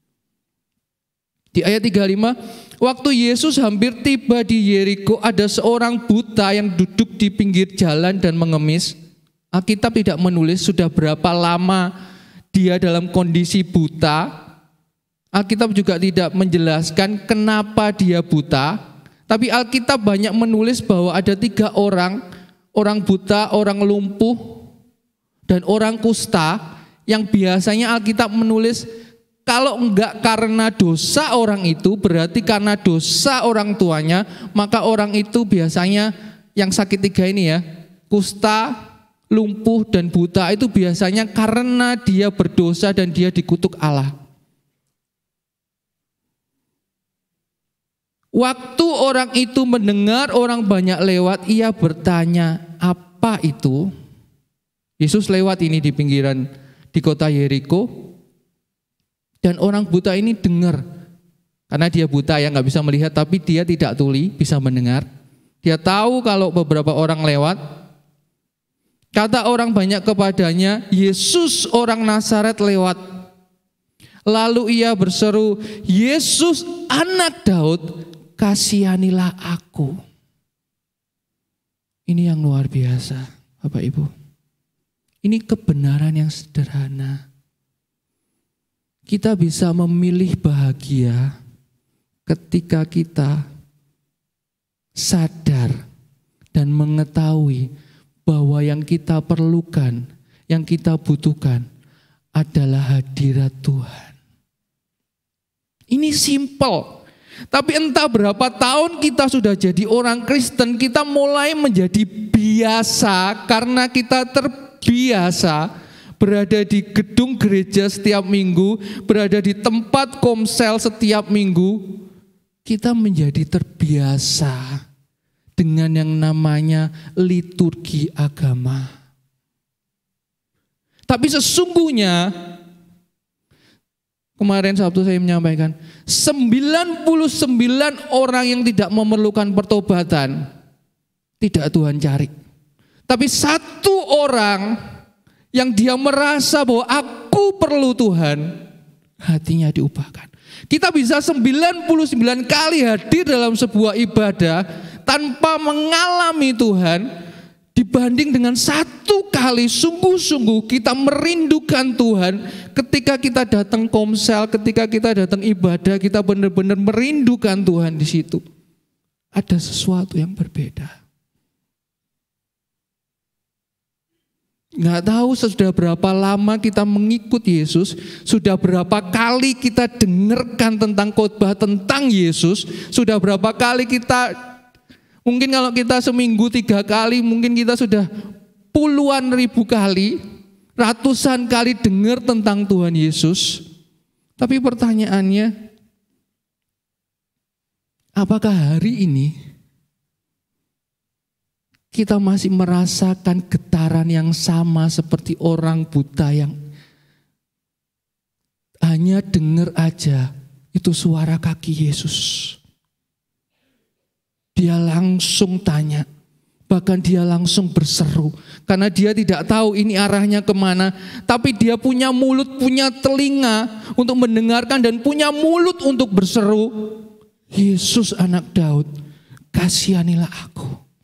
Di ayat 35, waktu Yesus hampir tiba di Yeriko, ada seorang buta yang duduk di pinggir jalan dan mengemis. Alkitab tidak menulis sudah berapa lama dia dalam kondisi buta. Alkitab juga tidak menjelaskan kenapa dia buta. Tapi Alkitab banyak menulis bahwa ada 3 orang, orang buta, orang lumpuh, dan orang kusta, yang biasanya Alkitab menulis kalau enggak karena dosa orang itu, berarti karena dosa orang tuanya, maka orang itu biasanya yang sakit 3 ini ya, kusta, lumpuh, dan buta, itu biasanya karena dia berdosa dan dia dikutuk Allah. Waktu orang itu mendengar orang banyak lewat, ia bertanya, "Apa itu?" Yesus lewat ini di pinggiran di kota Yeriko. Dan orang buta ini dengar, karena dia buta ya, nggak bisa melihat, tapi dia tidak tuli, bisa mendengar. Dia tahu kalau beberapa orang lewat. Kata orang banyak kepadanya, "Yesus orang Nazaret lewat." Lalu ia berseru, "Yesus anak Daud, kasihanilah aku." Ini yang luar biasa, Bapak Ibu. Ini kebenaran yang sederhana. Kita bisa memilih bahagia ketika kita sadar dan mengetahui bahwa yang kita perlukan, yang kita butuhkan adalah hadirat Tuhan. Ini simple. Tapi entah berapa tahun kita sudah jadi orang Kristen, kita mulai menjadi biasa karena kita terbiasa berada di gedung gereja setiap minggu, berada di tempat komsel setiap minggu. Kita menjadi terbiasa dengan yang namanya liturgi agama. Tapi sesungguhnya, kemarin Sabtu saya menyampaikan, 99 orang yang tidak memerlukan pertobatan tidak Tuhan cari. Tapi 1 orang yang dia merasa bahwa aku perlu Tuhan, hatinya diubahkan. Kita bisa 99 kali hadir dalam sebuah ibadah tanpa mengalami Tuhan, dibanding dengan 1 kali sungguh-sungguh kita merindukan Tuhan. Ketika kita datang komsel, ketika kita datang ibadah, kita benar-benar merindukan Tuhan di situ. Ada sesuatu yang berbeda. Nggak tahu sudah berapa lama kita mengikut Yesus, sudah berapa kali kita dengarkan tentang khotbah tentang Yesus, sudah berapa kali kita Mungkin kalau kita seminggu 3 kali, mungkin kita sudah puluhan ribu kali, ratusan kali dengar tentang Tuhan Yesus. Tapi pertanyaannya, apakah hari ini kita masih merasakan getaran yang sama seperti orang buta yang hanya dengar aja itu suara kaki Yesus? Dia langsung tanya, bahkan dia langsung berseru. Karena dia tidak tahu ini arahnya kemana. Tapi dia punya mulut, punya telinga untuk mendengarkan dan punya mulut untuk berseru. Yesus anak Daud, kasihanilah aku.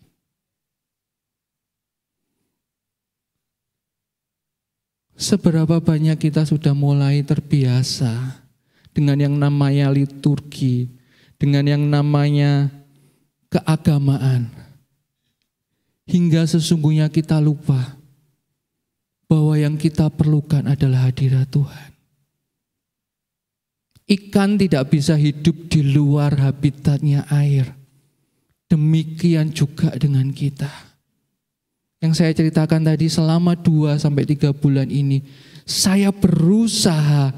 Seberapa banyak kita sudah mulai terbiasa dengan yang namanya liturgi, dengan yang namanya keagamaan, hingga sesungguhnya kita lupa bahwa yang kita perlukan adalah hadirat Tuhan. Ikan tidak bisa hidup di luar habitatnya air. Demikian juga dengan kita. Yang saya ceritakan tadi, selama 2-3 bulan ini saya berusaha,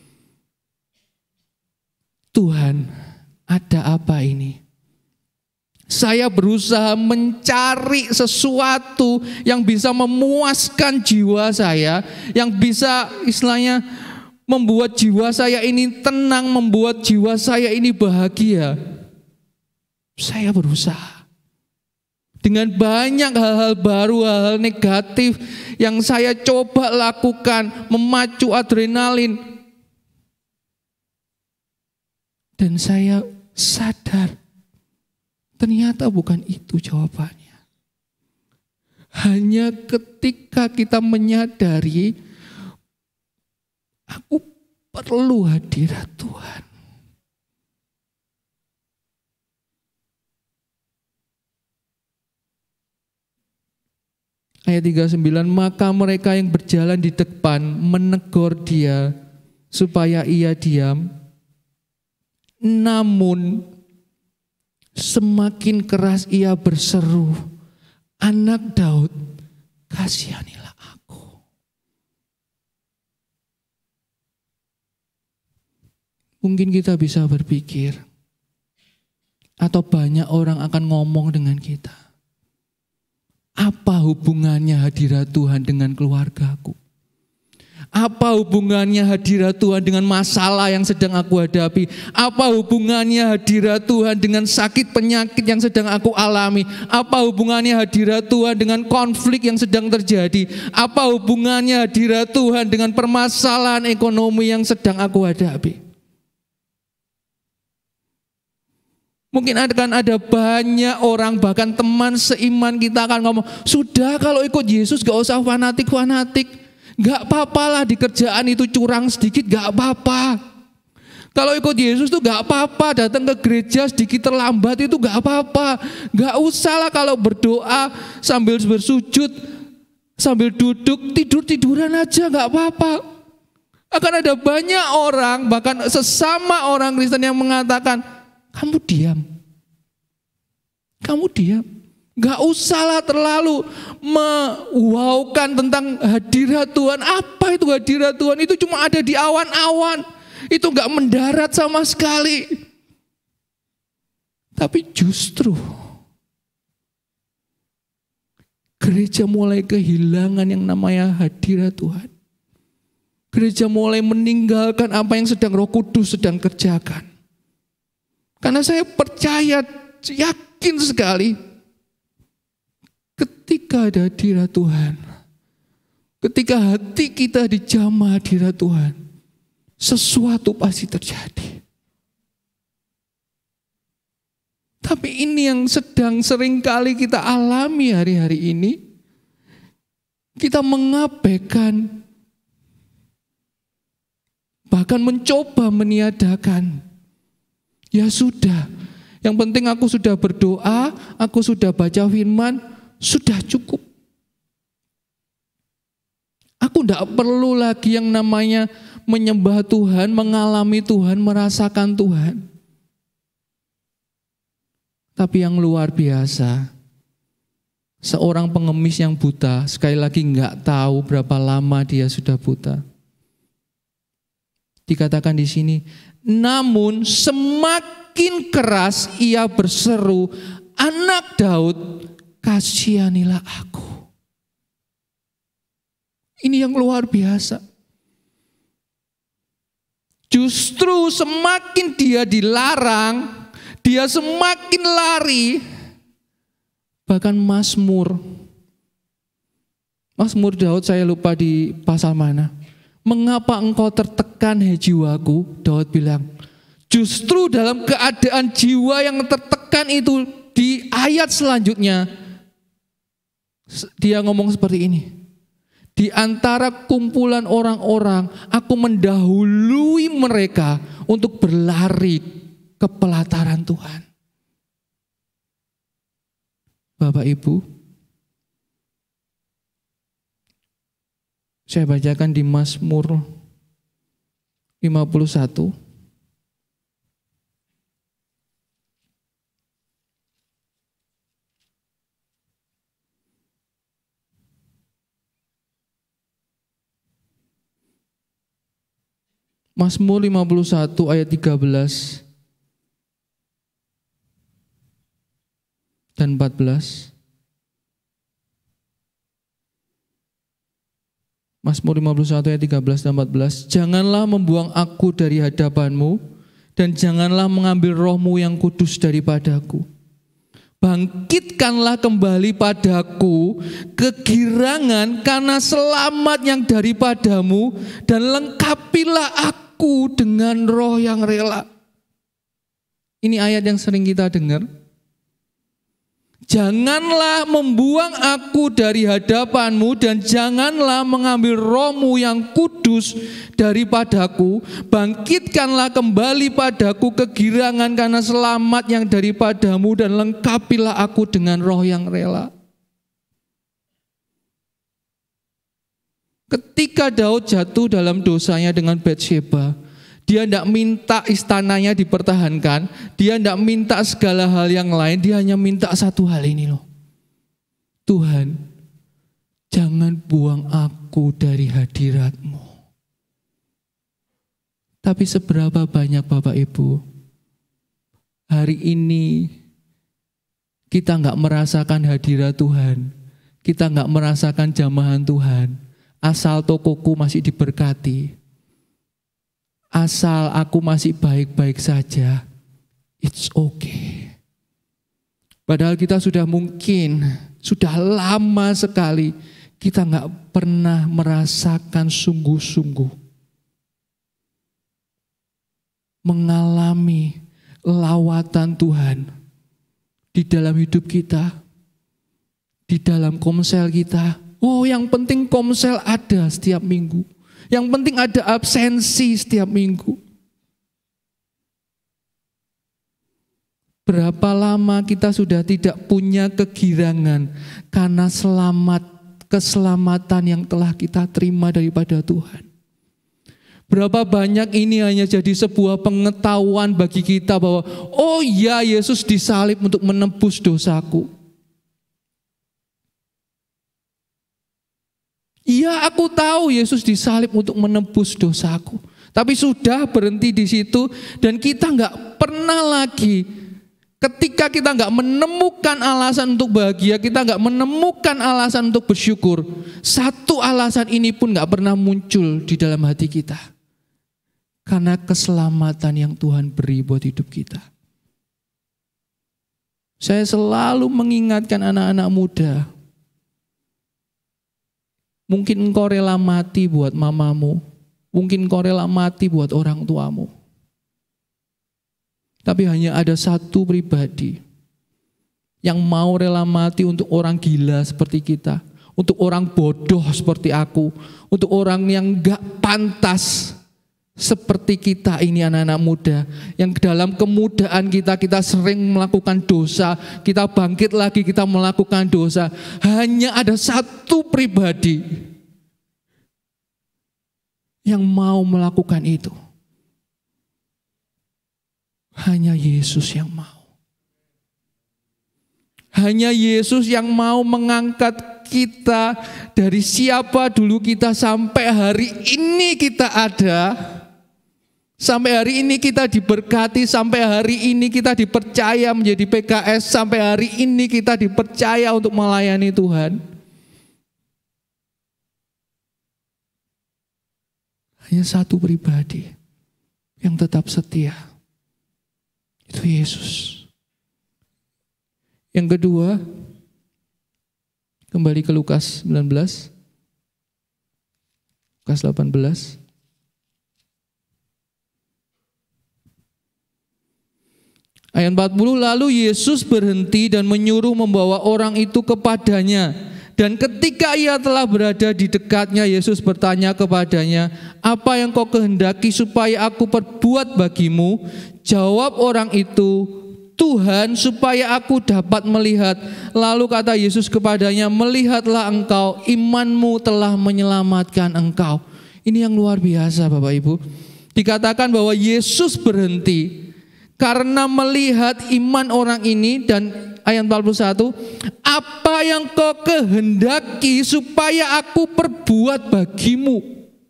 Tuhan, ada apa ini? Saya berusaha mencari sesuatu yang bisa memuaskan jiwa saya, yang bisa istilahnya membuat jiwa saya ini tenang, membuat jiwa saya ini bahagia. Saya berusaha. Dengan banyak hal-hal baru, hal-hal negatif yang saya coba lakukan, memacu adrenalin. Dan saya sadar, ternyata bukan itu jawabannya. Hanya ketika kita menyadari, aku perlu hadirat Tuhan. Ayat 39, maka mereka yang berjalan di depan menegur dia supaya ia diam. Namun semakin keras ia berseru, anak Daud, kasihanilah aku. Mungkin kita bisa berpikir, atau banyak orang akan ngomong dengan kita, apa hubungannya hadirat Tuhan dengan keluargaku? Apa hubungannya hadirat Tuhan dengan masalah yang sedang aku hadapi? Apa hubungannya hadirat Tuhan dengan sakit penyakit yang sedang aku alami? Apa hubungannya hadirat Tuhan dengan konflik yang sedang terjadi? Apa hubungannya hadirat Tuhan dengan permasalahan ekonomi yang sedang aku hadapi? Mungkin akan ada banyak orang, bahkan teman seiman kita akan ngomong, sudah kalau ikut Yesus gak usah fanatik-fanatik. Gak apa-apalah di kerjaan itu curang sedikit, gak apa-apa. Kalau ikut Yesus tuh gak apa-apa, datang ke gereja sedikit terlambat itu gak apa-apa. Gak usahlah kalau berdoa sambil bersujud, sambil duduk, tidur-tiduran aja gak apa-apa. Akan ada banyak orang, bahkan sesama orang Kristen yang mengatakan, kamu diam. Kamu diam. Gak usahlah terlalu mewaukan tentang hadirat Tuhan. Apa itu hadirat Tuhan? Itu cuma ada di awan-awan. Itu gak mendarat sama sekali. Tapi justru gereja mulai kehilangan yang namanya hadirat Tuhan. Gereja mulai meninggalkan apa yang sedang Roh Kudus sedang kerjakan. Karena saya percaya, yakin sekali, ketika ada hadirat Tuhan, ketika hati kita dijamah hadirat Tuhan, sesuatu pasti terjadi. Tapi ini yang sedang seringkali kita alami hari-hari ini. Kita mengabaikan, bahkan mencoba meniadakan. Ya sudah, yang penting aku sudah berdoa, aku sudah baca firman, sudah cukup. Aku tidak perlu lagi yang namanya menyembah Tuhan, mengalami Tuhan, merasakan Tuhan. Tapi yang luar biasa, seorang pengemis yang buta, sekali lagi nggak tahu berapa lama dia sudah buta. Dikatakan di sini, namun semakin keras ia berseru, Anak Daud, kasihanilah aku. Ini yang luar biasa. Justru semakin dia dilarang, dia semakin lari. Bahkan Mazmur Daud, saya lupa di pasal mana. Mengapa engkau tertekan hai jiwaku? Daud bilang, justru dalam keadaan jiwa yang tertekan itu, di ayat selanjutnya dia ngomong seperti ini. Di antara kumpulan orang-orang, aku mendahului mereka untuk berlari ke pelataran Tuhan. Bapak Ibu, saya bacakan di Mazmur 51. Mazmur 51 ayat 13 dan 14. Mazmur 51 ayat 13 dan 14. Janganlah membuang aku dari hadapanmu, dan janganlah mengambil rohmu yang kudus daripadaku. Bangkitkanlah kembali padaku kegirangan karena selamat yang daripadamu, dan lengkapilah aku dengan roh yang rela. Ini ayat yang sering kita dengar. Janganlah membuang aku dari hadapanmu, dan janganlah mengambil rohmu yang kudus daripadaku. Bangkitkanlah kembali padaku kegirangan karena selamat yang daripadamu, dan lengkapilah aku dengan roh yang rela. Ketika Daud jatuh dalam dosanya dengan Batsheba, dia tidak minta istananya dipertahankan, dia tidak minta segala hal yang lain, dia hanya minta satu hal ini loh. Tuhan, jangan buang aku dari hadirat-Mu. Tapi seberapa banyak Bapak Ibu, hari ini kita nggak merasakan hadirat Tuhan, kita nggak merasakan jamahan Tuhan, asal tokoku masih diberkati, asal aku masih baik-baik saja, it's okay. Padahal kita sudah lama sekali kita nggak pernah merasakan sungguh-sungguh mengalami lawatan Tuhan di dalam hidup kita, di dalam komsel kita. Oh, yang penting komsel ada setiap minggu. Yang penting ada absensi setiap minggu. Berapa lama kita sudah tidak punya kegirangan karena keselamatan yang telah kita terima daripada Tuhan. Berapa banyak ini hanya jadi sebuah pengetahuan bagi kita bahwa oh ya, Yesus disalib untuk menebus dosaku. Iya, aku tahu Yesus disalib untuk menebus dosaku. Tapi sudah berhenti di situ, dan kita nggak pernah lagi, ketika kita nggak menemukan alasan untuk bahagia, kita nggak menemukan alasan untuk bersyukur, satu alasan ini pun nggak pernah muncul di dalam hati kita. Karena keselamatan yang Tuhan beri buat hidup kita. Saya selalu mengingatkan anak-anak muda, mungkin engkau rela mati buat mamamu, mungkin engkau rela mati buat orang tuamu. Tapi hanya ada satu pribadi yang mau rela mati untuk orang gila seperti kita, untuk orang bodoh seperti aku, untuk orang yang gak pantas seperti kita ini, anak-anak muda, yang dalam kemudaan kita sering melakukan dosa, kita bangkit lagi, kita melakukan dosa. Hanya ada satu pribadi yang mau melakukan itu. Hanya Yesus yang mau. Hanya Yesus yang mau mengangkat kita dari siapa dulu kita sampai hari ini kita ada. Sampai hari ini kita diberkati, sampai hari ini kita dipercaya menjadi PKS, sampai hari ini kita dipercaya untuk melayani Tuhan. Hanya satu pribadi yang tetap setia. Itu Yesus. Yang kedua, kembali ke Lukas 19. Lukas 18. Ayat 40, lalu Yesus berhenti dan menyuruh membawa orang itu kepadanya. Dan ketika ia telah berada di dekatnya, Yesus bertanya kepadanya, apa yang kau kehendaki supaya aku perbuat bagimu? Jawab orang itu, Tuhan, supaya aku dapat melihat. Lalu kata Yesus kepadanya, melihatlah engkau, imanmu telah menyelamatkan engkau. Ini yang luar biasa Bapak Ibu. Dikatakan bahwa Yesus berhenti karena melihat iman orang ini. Dan ayat 41, apa yang kau kehendaki supaya aku perbuat bagimu?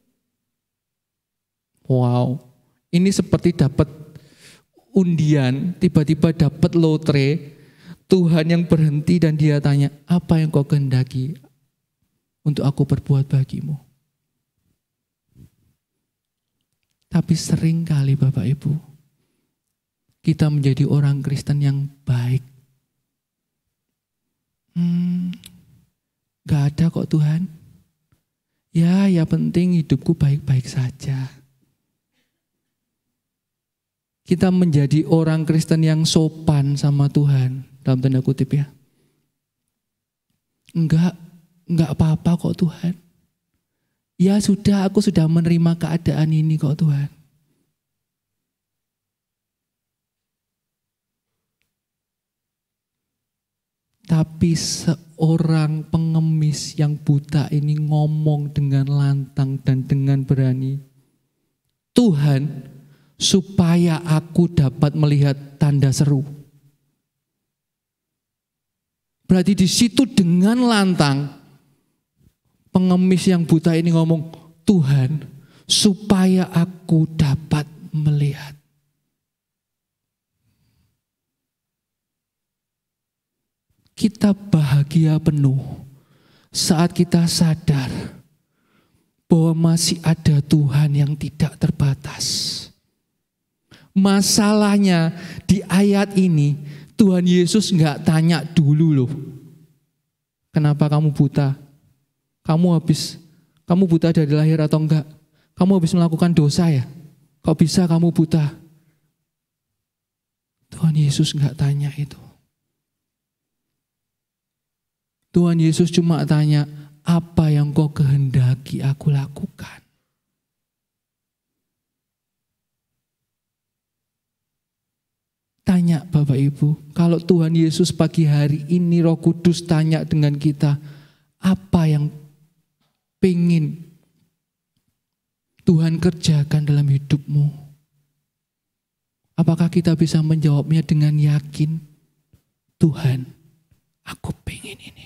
Wow, ini seperti dapat undian, tiba-tiba dapat lotre. Tuhan yang berhenti dan dia tanya, apa yang kau kehendaki untuk aku perbuat bagimu? Tapi sering kali Bapak Ibu, kita menjadi orang Kristen yang baik. Gak ada kok Tuhan. Ya penting hidupku baik-baik saja. Kita menjadi orang Kristen yang sopan sama Tuhan, dalam tanda kutip ya. Enggak apa-apa kok Tuhan. Ya sudah, aku sudah menerima keadaan ini kok Tuhan. Tapi seorang pengemis yang buta ini ngomong dengan lantang dan dengan berani, Tuhan, supaya aku dapat melihat tanda seru. Berarti di situ dengan lantang, pengemis yang buta ini ngomong, Tuhan, supaya aku dapat melihat. Kita bahagia penuh saat kita sadar bahwa masih ada Tuhan yang tidak terbatas. Masalahnya di ayat ini Tuhan Yesus nggak tanya dulu loh, kenapa kamu buta? Kamu buta dari lahir atau enggak? Kamu habis melakukan dosa ya? Kok bisa kamu buta? Tuhan Yesus nggak tanya itu. Tuhan Yesus cuma tanya, apa yang kau kehendaki aku lakukan? Tanya Bapak Ibu, kalau Tuhan Yesus pagi hari ini Roh Kudus tanya dengan kita, apa yang pengen Tuhan kerjakan dalam hidupmu? Apakah kita bisa menjawabnya dengan yakin, Tuhan, aku pengen ini.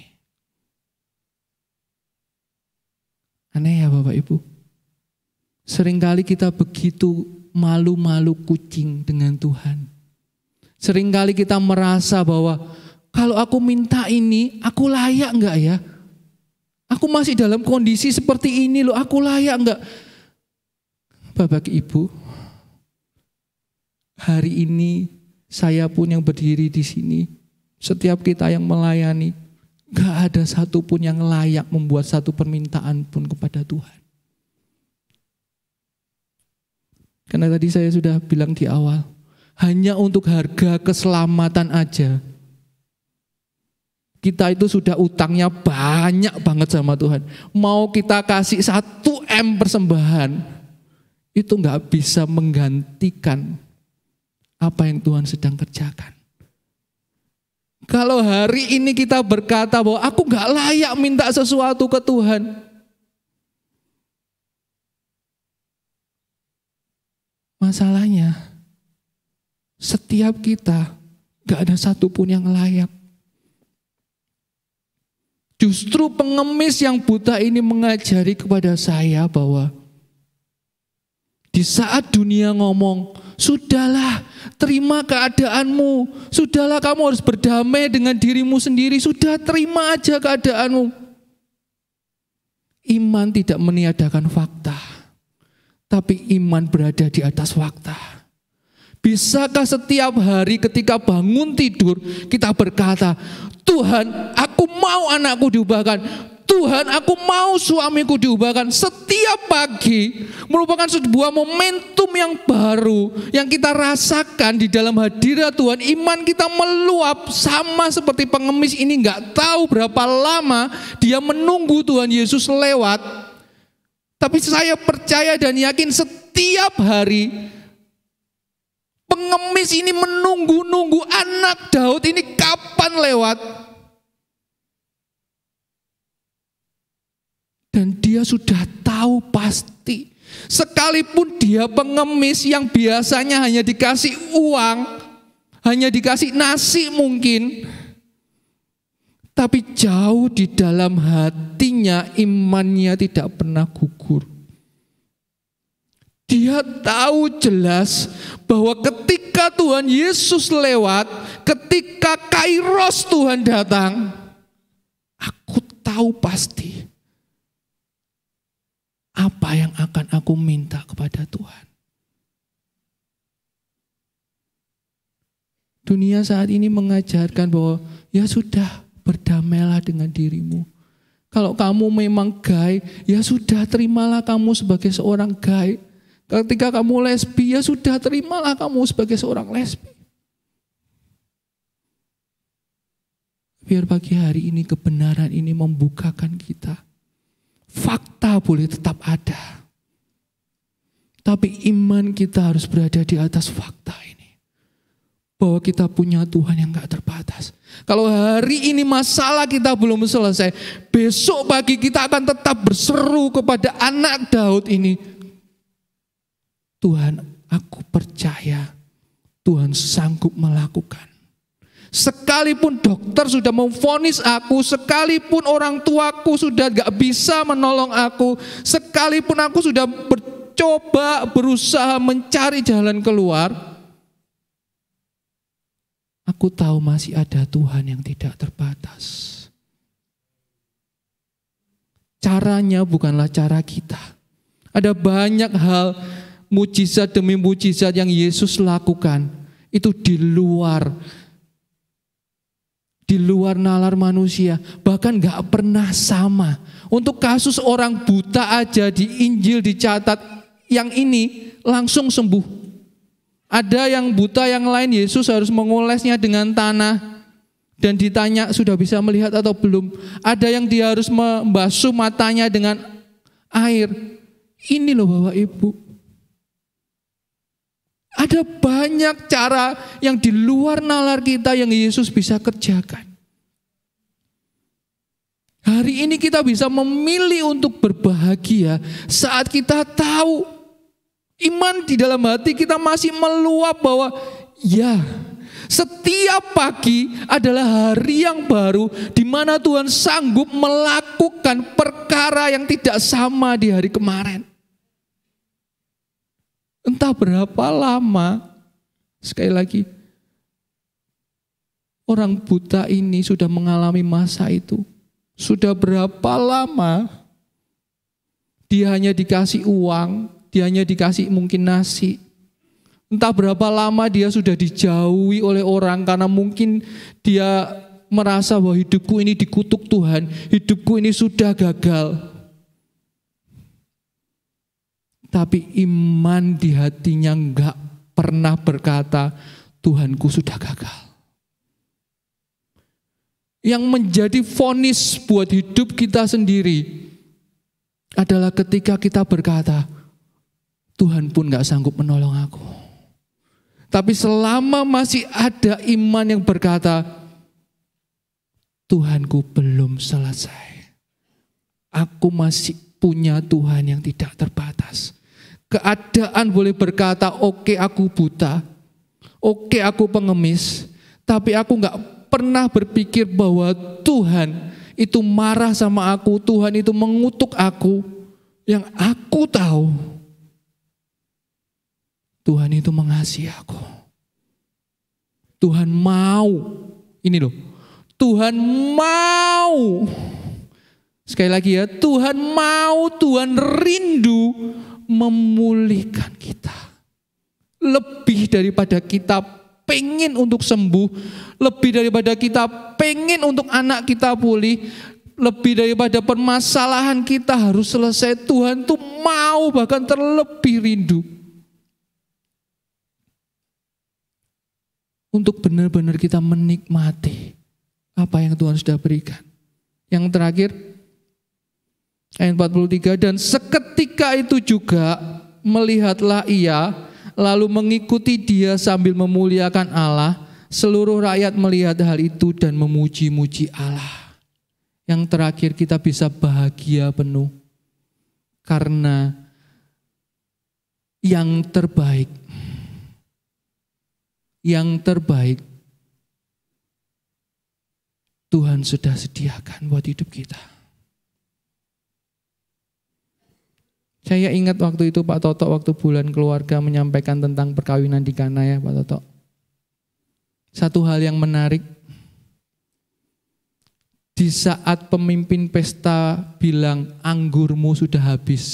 Aneh ya Bapak Ibu. Seringkali kita begitu malu-malu kucing dengan Tuhan. Seringkali kita merasa bahwa kalau aku minta ini, aku layak enggak ya? Aku masih dalam kondisi seperti ini loh, aku layak enggak? Bapak Ibu, hari ini saya pun yang berdiri di sini, setiap kita yang melayani, gak ada satupun yang layak membuat satu permintaan pun kepada Tuhan. Karena tadi saya sudah bilang di awal, hanya untuk harga keselamatan aja, kita itu sudah utangnya banyak banget sama Tuhan. Mau kita kasih 1M persembahan, itu gak bisa menggantikan apa yang Tuhan sedang kerjakan. Kalau hari ini kita berkata bahwa aku gak layak minta sesuatu ke Tuhan, masalahnya setiap kita gak ada satupun yang layak. Justru pengemis yang buta ini mengajari kepada saya bahwa di saat dunia ngomong, sudahlah terima keadaanmu, sudahlah kamu harus berdamai dengan dirimu sendiri, sudah terima aja keadaanmu. Iman tidak meniadakan fakta, tapi iman berada di atas fakta. Bisakah setiap hari ketika bangun tidur kita berkata, Tuhan, aku mau anakku diubahkan. Tuhan, aku mau suamiku diubahkan. Setiap pagi merupakan sebuah momentum yang baru yang kita rasakan di dalam hadirat Tuhan. Iman kita meluap sama seperti pengemis ini, nggak tahu berapa lama dia menunggu Tuhan Yesus lewat. Tapi saya percaya dan yakin setiap hari pengemis ini menunggu-nunggu anak Daud ini kapan lewat. Dan dia sudah tahu pasti, sekalipun dia pengemis yang biasanya hanya dikasih uang, hanya dikasih nasi mungkin, tapi jauh di dalam hatinya imannya tidak pernah gugur. Dia tahu jelas bahwa ketika Tuhan Yesus lewat, ketika Kairos Tuhan datang, aku tahu pasti apa yang akan aku minta kepada Tuhan. Dunia saat ini mengajarkan bahwa ya sudah, berdamailah dengan dirimu. Kalau kamu memang gay, ya sudah, terimalah kamu sebagai seorang gay. Ketika kamu lesbi, ya sudah, terimalah kamu sebagai seorang lesbi. Biar pagi hari ini kebenaran ini membukakan kita. Fakta boleh tetap ada, tapi iman kita harus berada di atas fakta ini. Bahwa kita punya Tuhan yang gak terbatas. Kalau hari ini masalah kita belum selesai, besok pagi kita akan tetap berseru kepada anak Daud ini. Tuhan, aku percaya Tuhan sanggup melakukan. Sekalipun dokter sudah memvonis aku, sekalipun orang tuaku sudah gak bisa menolong aku, sekalipun aku sudah berusaha mencari jalan keluar, aku tahu masih ada Tuhan yang tidak terbatas. Caranya bukanlah cara kita. Ada banyak hal mujizat demi mujizat yang Yesus lakukan, itu di luar nalar manusia, bahkan gak pernah sama. Untuk kasus orang buta aja di Injil dicatat, yang ini langsung sembuh. Ada yang buta yang lain Yesus harus mengolesnya dengan tanah dan ditanya sudah bisa melihat atau belum. Ada yang dia harus membasuh matanya dengan air. Ini loh Bapak Ibu. Ada banyak cara yang di luar nalar kita yang Yesus bisa kerjakan. Hari ini kita bisa memilih untuk berbahagia saat kita tahu iman di dalam hati kita masih meluap bahwa ya, setiap pagi adalah hari yang baru di mana Tuhan sanggup melakukan perkara yang tidak sama di hari kemarin. Entah berapa lama, sekali lagi, orang buta ini sudah mengalami masa itu. Sudah berapa lama dia hanya dikasih uang, dia hanya dikasih mungkin nasi. Entah berapa lama dia sudah dijauhi oleh orang karena mungkin dia merasa bahwa hidupku ini dikutuk Tuhan, hidupku ini sudah gagal. Tapi iman di hatinya enggak pernah berkata, Tuhanku sudah gagal. Yang menjadi vonis buat hidup kita sendiri adalah ketika kita berkata, Tuhan pun enggak sanggup menolong aku. Tapi selama masih ada iman yang berkata, Tuhanku belum selesai. Aku masih punya Tuhan yang tidak terbatas. Keadaan boleh berkata, oke aku buta, oke aku pengemis, tapi aku gak pernah berpikir bahwa Tuhan itu marah sama aku, Tuhan itu mengutuk aku, yang aku tahu Tuhan itu mengasihi aku. Tuhan mau, ini loh, Tuhan mau, sekali lagi ya, Tuhan mau, Tuhan rindu memulihkan kita. Lebih daripada kita pengen untuk sembuh, lebih daripada kita pengen untuk anak kita pulih, lebih daripada permasalahan kita harus selesai, Tuhan tuh mau, bahkan terlebih rindu untuk benar-benar kita menikmati apa yang Tuhan sudah berikan. Yang terakhir, ayat 43, dan seketika itu juga melihatlah ia, lalu mengikuti dia sambil memuliakan Allah. Seluruh rakyat melihat hal itu dan memuji-muji Allah. Yang terakhir, kita bisa bahagia penuh karena yang terbaik Tuhan sudah sediakan buat hidup kita. Saya ingat waktu itu Pak Toto, waktu bulan keluarga menyampaikan tentang perkawinan di Kana ya Pak Toto. Satu hal yang menarik, di saat pemimpin pesta bilang anggurmu sudah habis,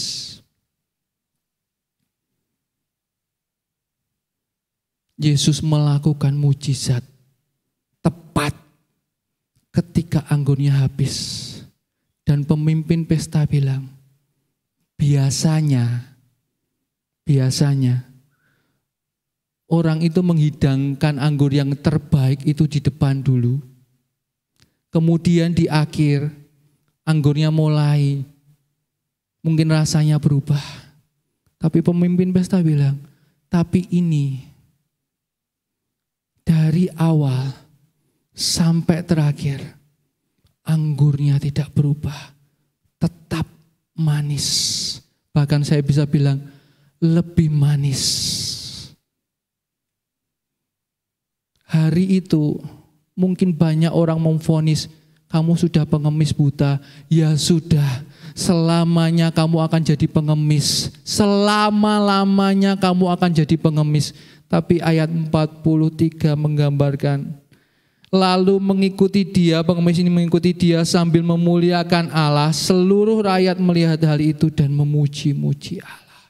Yesus melakukan mujizat tepat ketika anggurnya habis. Dan pemimpin pesta bilang, biasanya orang itu menghidangkan anggur yang terbaik itu di depan dulu. Kemudian di akhir anggurnya mulai mungkin rasanya berubah. Tapi pemimpin pesta bilang, tapi ini dari awal sampai terakhir anggurnya tidak berubah, tetap manis. Bahkan saya bisa bilang lebih manis. Hari itu mungkin banyak orang memvonis, kamu sudah pengemis buta. Ya sudah, selamanya kamu akan jadi pengemis. Selama-lamanya kamu akan jadi pengemis. Tapi ayat 43 menggambarkan, lalu mengikuti dia, pengemis ini mengikuti dia sambil memuliakan Allah. Seluruh rakyat melihat hal itu dan memuji-muji Allah.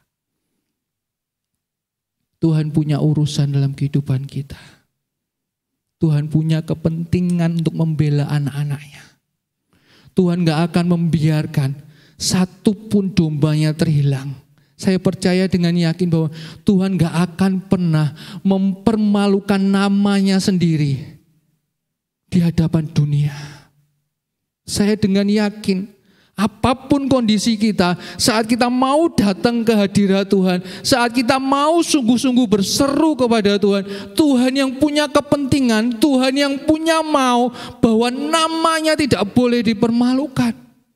Tuhan punya urusan dalam kehidupan kita. Tuhan punya kepentingan untuk membela anak-anaknya. Tuhan gak akan membiarkan satu pun dombanya terhilang. Saya percaya dengan yakin bahwa Tuhan gak akan pernah mempermalukan namanya sendiri di hadapan dunia. Saya dengan yakin apapun kondisi kita, saat kita mau datang ke hadirat Tuhan, saat kita mau sungguh-sungguh berseru kepada Tuhan, Tuhan yang punya kepentingan, Tuhan yang punya mau bahwa namanya tidak boleh dipermalukan.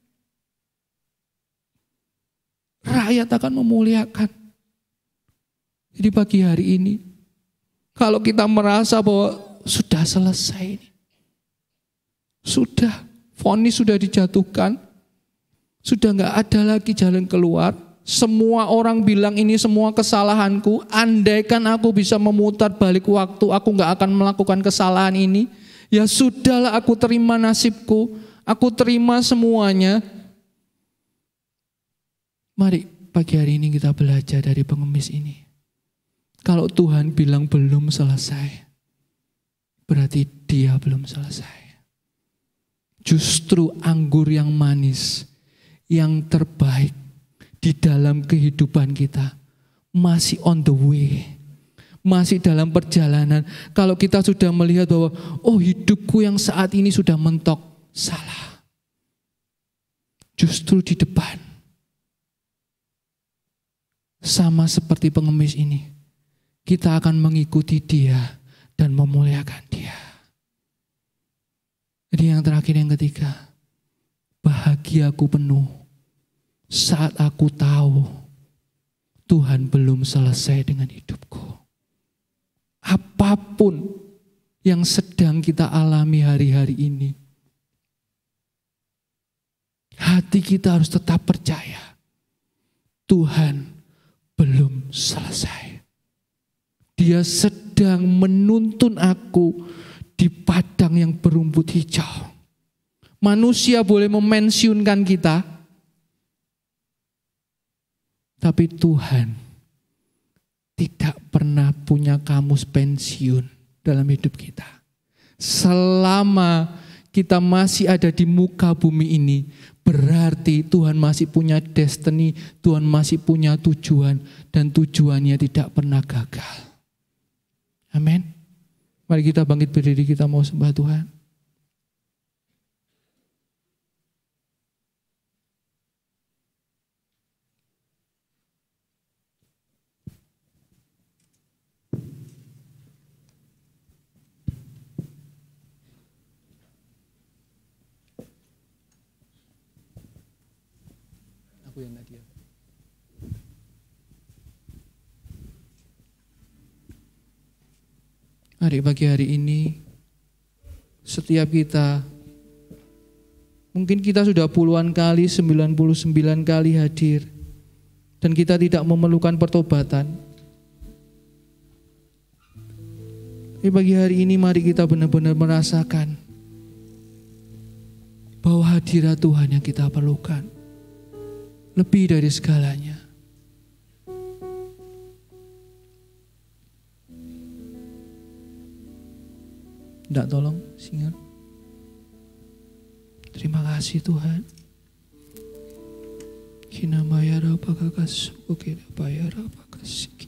Rakyat akan memuliakan. Jadi pagi hari ini, kalau kita merasa bahwa sudah selesai ini, sudah, vonis sudah dijatuhkan, sudah gak ada lagi jalan keluar, semua orang bilang ini semua kesalahanku, andaikan aku bisa memutar balik waktu, aku gak akan melakukan kesalahan ini, ya sudahlah, aku terima nasibku, aku terima semuanya. Mari pagi hari ini kita belajar dari pengemis ini. Kalau Tuhan bilang belum selesai, berarti dia belum selesai. Justru anggur yang manis, yang terbaik di dalam kehidupan kita masih on the way, masih dalam perjalanan. Kalau kita sudah melihat bahwa oh hidupku yang saat ini sudah mentok, salah. Justru di depan, sama seperti pengemis ini, kita akan mengikuti dia dan memuliakan dia. Jadi yang terakhir, yang ketiga, bahagiaku penuh saat aku tahu Tuhan belum selesai dengan hidupku. Apapun yang sedang kita alami hari-hari ini, hati kita harus tetap percaya. Tuhan belum selesai. Dia sedang menuntun aku di padang yang berumput hijau. Manusia boleh memensiunkan kita, tapi Tuhan tidak pernah punya kamus pensiun dalam hidup kita. Selama kita masih ada di muka bumi ini, berarti Tuhan masih punya destiny, Tuhan masih punya tujuan, dan tujuannya tidak pernah gagal. Amin. Mari kita bangkit berdiri, kita mau sembah Tuhan. Aku yang Nadia. Hari pagi hari ini, setiap kita, mungkin kita sudah puluhan kali, 99 kali hadir, dan kita tidak memerlukan pertobatan. Tapi pagi hari ini mari kita benar-benar merasakan bahwa hadirat Tuhan yang kita perlukan. Lebih dari segalanya. Tidak tolong singa. Terima kasih Tuhan. Kina mayara pakakas ukira bayara pakasiki.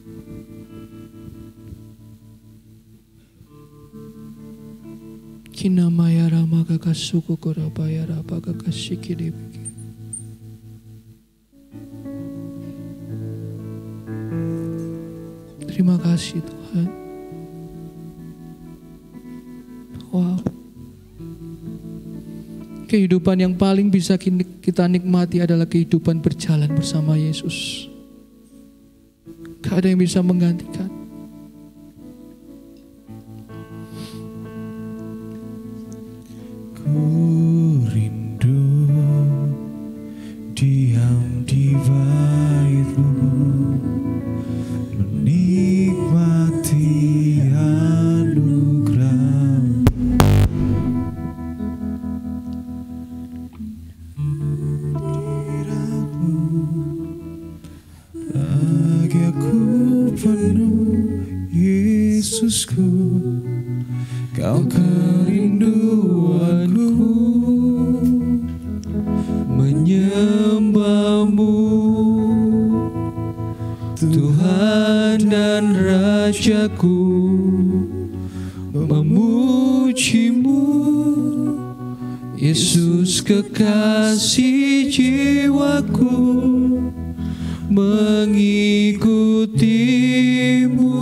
Kina mayara makakas ukura bayara pakasiki debiki. Terima kasih Tuhan. Wow. Kehidupan yang paling bisa kita nikmati adalah kehidupan berjalan bersama Yesus. Gak ada yang bisa menggantikan. Ku rindu diam di bait-Mu, menikmati anugerah-Mu. Bahagiaku penuh Yesusku, Kau kerinduanku, menyembah-Mu Tuhan dan Rajaku, memuji-Mu Yesus kekasih jiwaku, mengikuti-Mu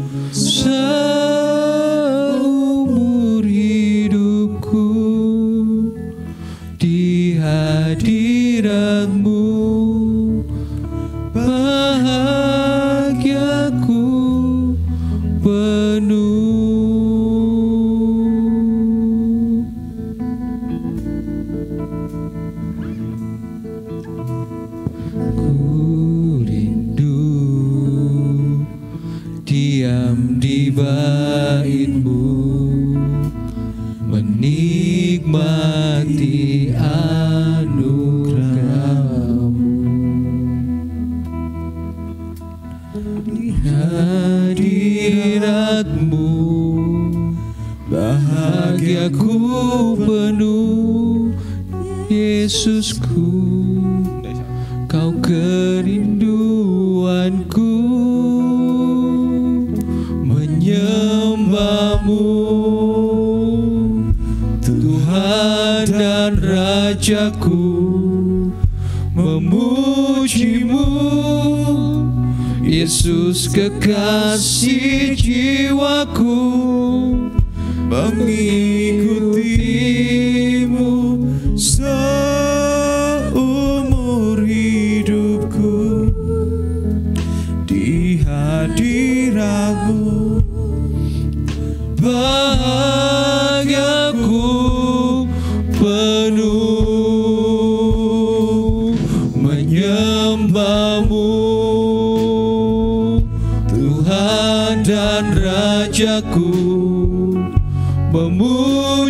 seumur hidupku. Di hadirat-Mu bahagiaku penuh. Ku rindu diam di bait-Mu, menikmati anugerah-Mu. Di hadirat-Mu bahagiaku penuh. Yesusku, Kau kerinduanku, menyembah-Mu Tuhan dan Rajaku, memuji-Mu Yesus kekasih jiwaku, mengikuti-Mu seumur hidupku. Di hadirat-Mu bahagiaku penuh.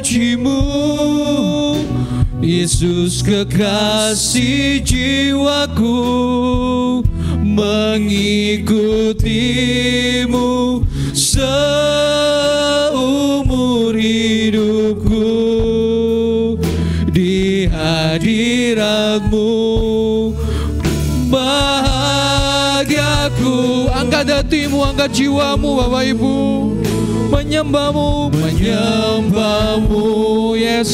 memujimu, Yesus kekasih jiwaku, mengikutimu seumur hidupku. Di hadiratmu bahagiaku. Angkat hatimu, angkat jiwamu Bapak Ibu, menyembahmu, menyembahmu, yes,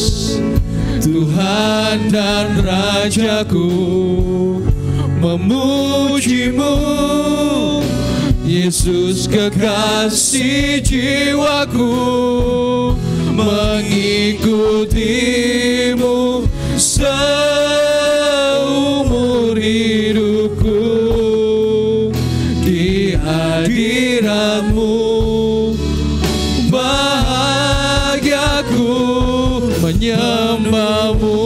Tuhan dan Rajaku, memujimu, Yesus kekasih jiwaku, mengikutimu seumur hidupku. Di hadiratmu bahagiaku, menyembahmu,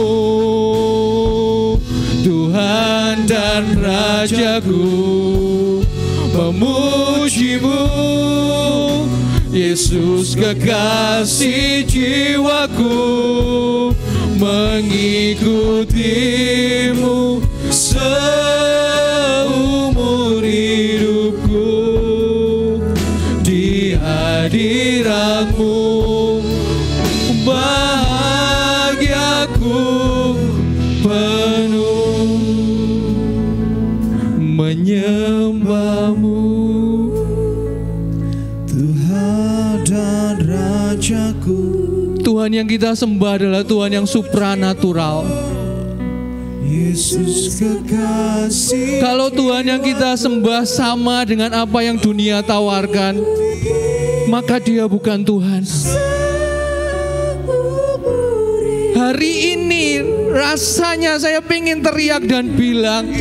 Tuhan dan Rajaku, memujimu, Yesus kekasih jiwaku, mengikutimu seumur hidupku. Di hadiratmu bahagiaku penuh, menyembahmu, Tuhan dan Rajaku. Tuhan yang kita sembah adalah Tuhan yang supranatural. Yesus kekasih. Kalau Tuhan yang kita sembah sama dengan apa yang dunia tawarkan, maka Dia bukan Tuhan. Hari ini rasanya saya pengen teriak dan bilang,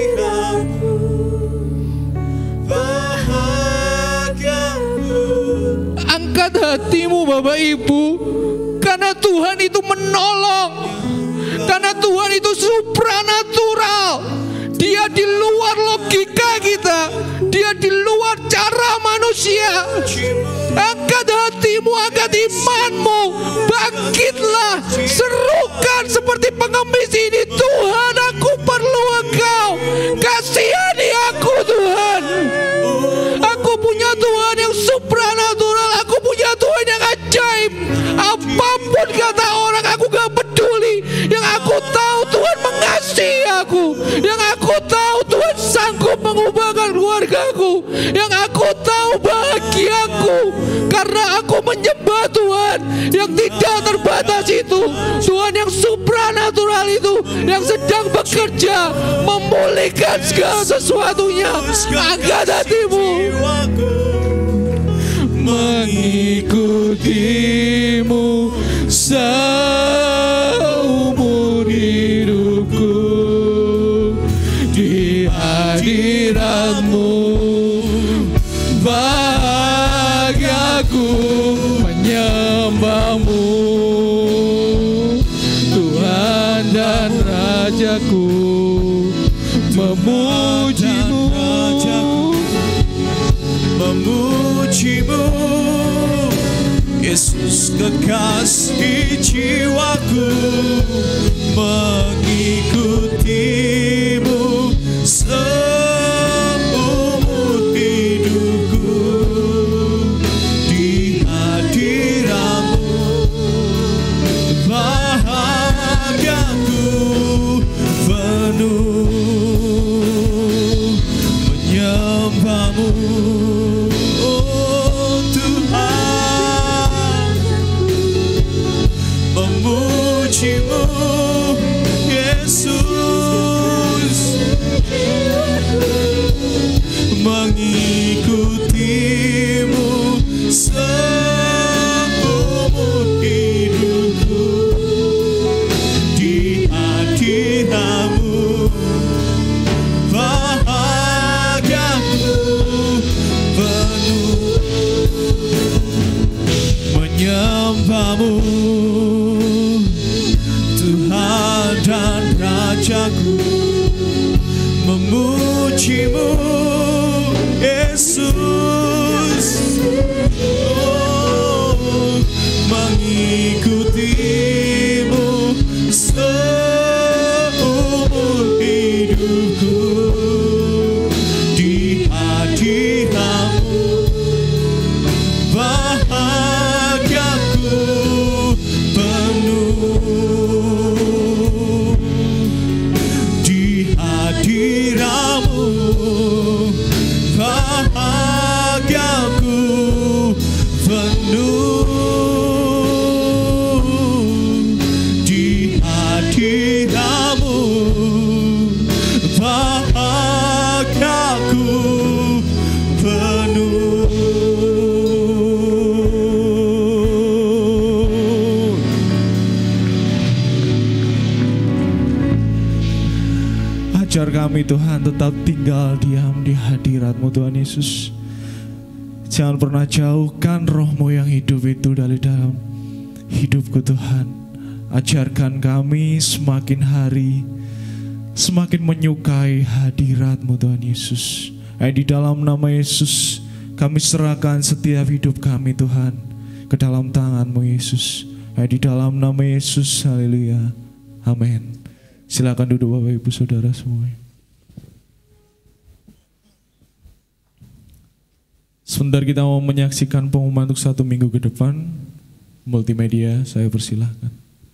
angkat hatimu Bapak Ibu, karena Tuhan itu menolong, karena Tuhan itu supranatural. Dia di luar logika kita, Dia di luar cara manusia. Angkat hatimu, angkat imanmu, bangkitlah, serukan seperti pengemis ini, Tuhan aku perlu Engkau, kasihani aku Tuhan. Aku punya Tuhan yang supranatural, aku punya Tuhan yang ajaib. Apapun kata orang aku gak peduli. Yang aku tahu Tuhan mengasihi aku, yang aku tahu Tuhan sanggup mengubahkan keluargaku, yang aku tahu bahagiaku karena aku menyembah Tuhan yang tidak terbatas itu, Tuhan yang supranatural itu, yang sedang bekerja memulihkan segala sesuatunya. Angkat hatimu, mengikutimu seumur hidupku. Di hadiratmu bahagiaku, menyembahmu, Tuhan dan Rajaku, memujimu, memujimu, Yesus kekasih jiwaku, mengikutimu seumur hidupku. Di hadiratmu bahagiaku penuh, menyembahmu, oh Tuhan, memujimu, Yesus, mengikutimu seumur hidupku. Di hadiratmu bahagiaku penuh, menyembahmu, Tuhan dan Rajaku, memujimu, Ajar kami Tuhan tetap tinggal diam di hadirat-Mu Tuhan Yesus. Jangan pernah jauhkan roh-Mu yang hidup itu dari dalam hidupku Tuhan. Ajarkan kami semakin hari semakin menyukai hadirat-Mu Tuhan Yesus. Di dalam nama Yesus kami serahkan setiap hidup kami Tuhan ke dalam tangan-Mu Yesus. Di dalam nama Yesus, haleluya, amin. Silakan duduk Bapak Ibu Saudara semua. Sebentar kita mau menyaksikan pengumuman untuk 1 minggu ke depan. Multimedia, saya persilahkan.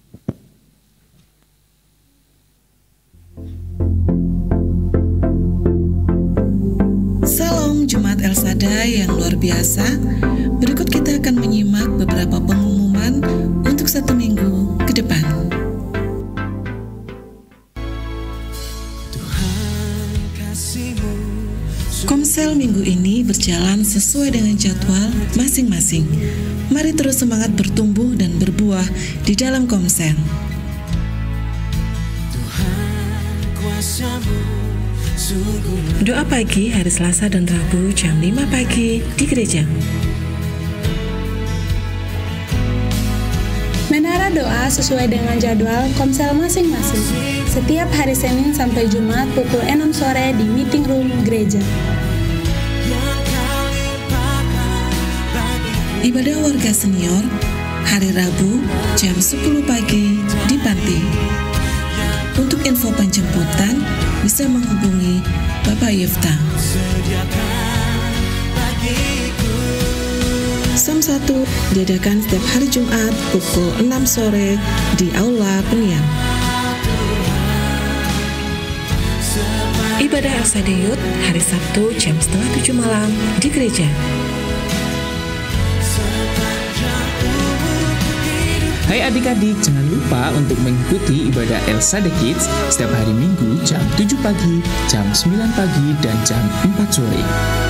Salam Jemaat El Shaddai yang luar biasa. Berikut kita akan menyimak beberapa pengumuman untuk 1 minggu ke depan. Komsel minggu ini berjalan sesuai dengan jadwal masing-masing. Mari terus semangat bertumbuh dan berbuah di dalam Komsel. Doa pagi hari Selasa dan Rabu jam 5 pagi di gereja. Menara doa sesuai dengan jadwal Komsel masing-masing. Setiap hari Senin sampai Jumat pukul 6 sore di meeting room gereja. Ibadah warga senior hari Rabu jam 10 pagi di Panti. Untuk info penjemputan bisa menghubungi Bapak Yefta. Som 1 diadakan setiap hari Jumat pukul 6 sore di Aula Penian. Ibadah El Shaddai Youth hari Sabtu jam 6:30 malam di gereja. Hai adik-adik, jangan lupa untuk mengikuti ibadah El Shaddai Kids setiap hari Minggu jam 7 pagi, jam 9 pagi, dan jam 4 sore.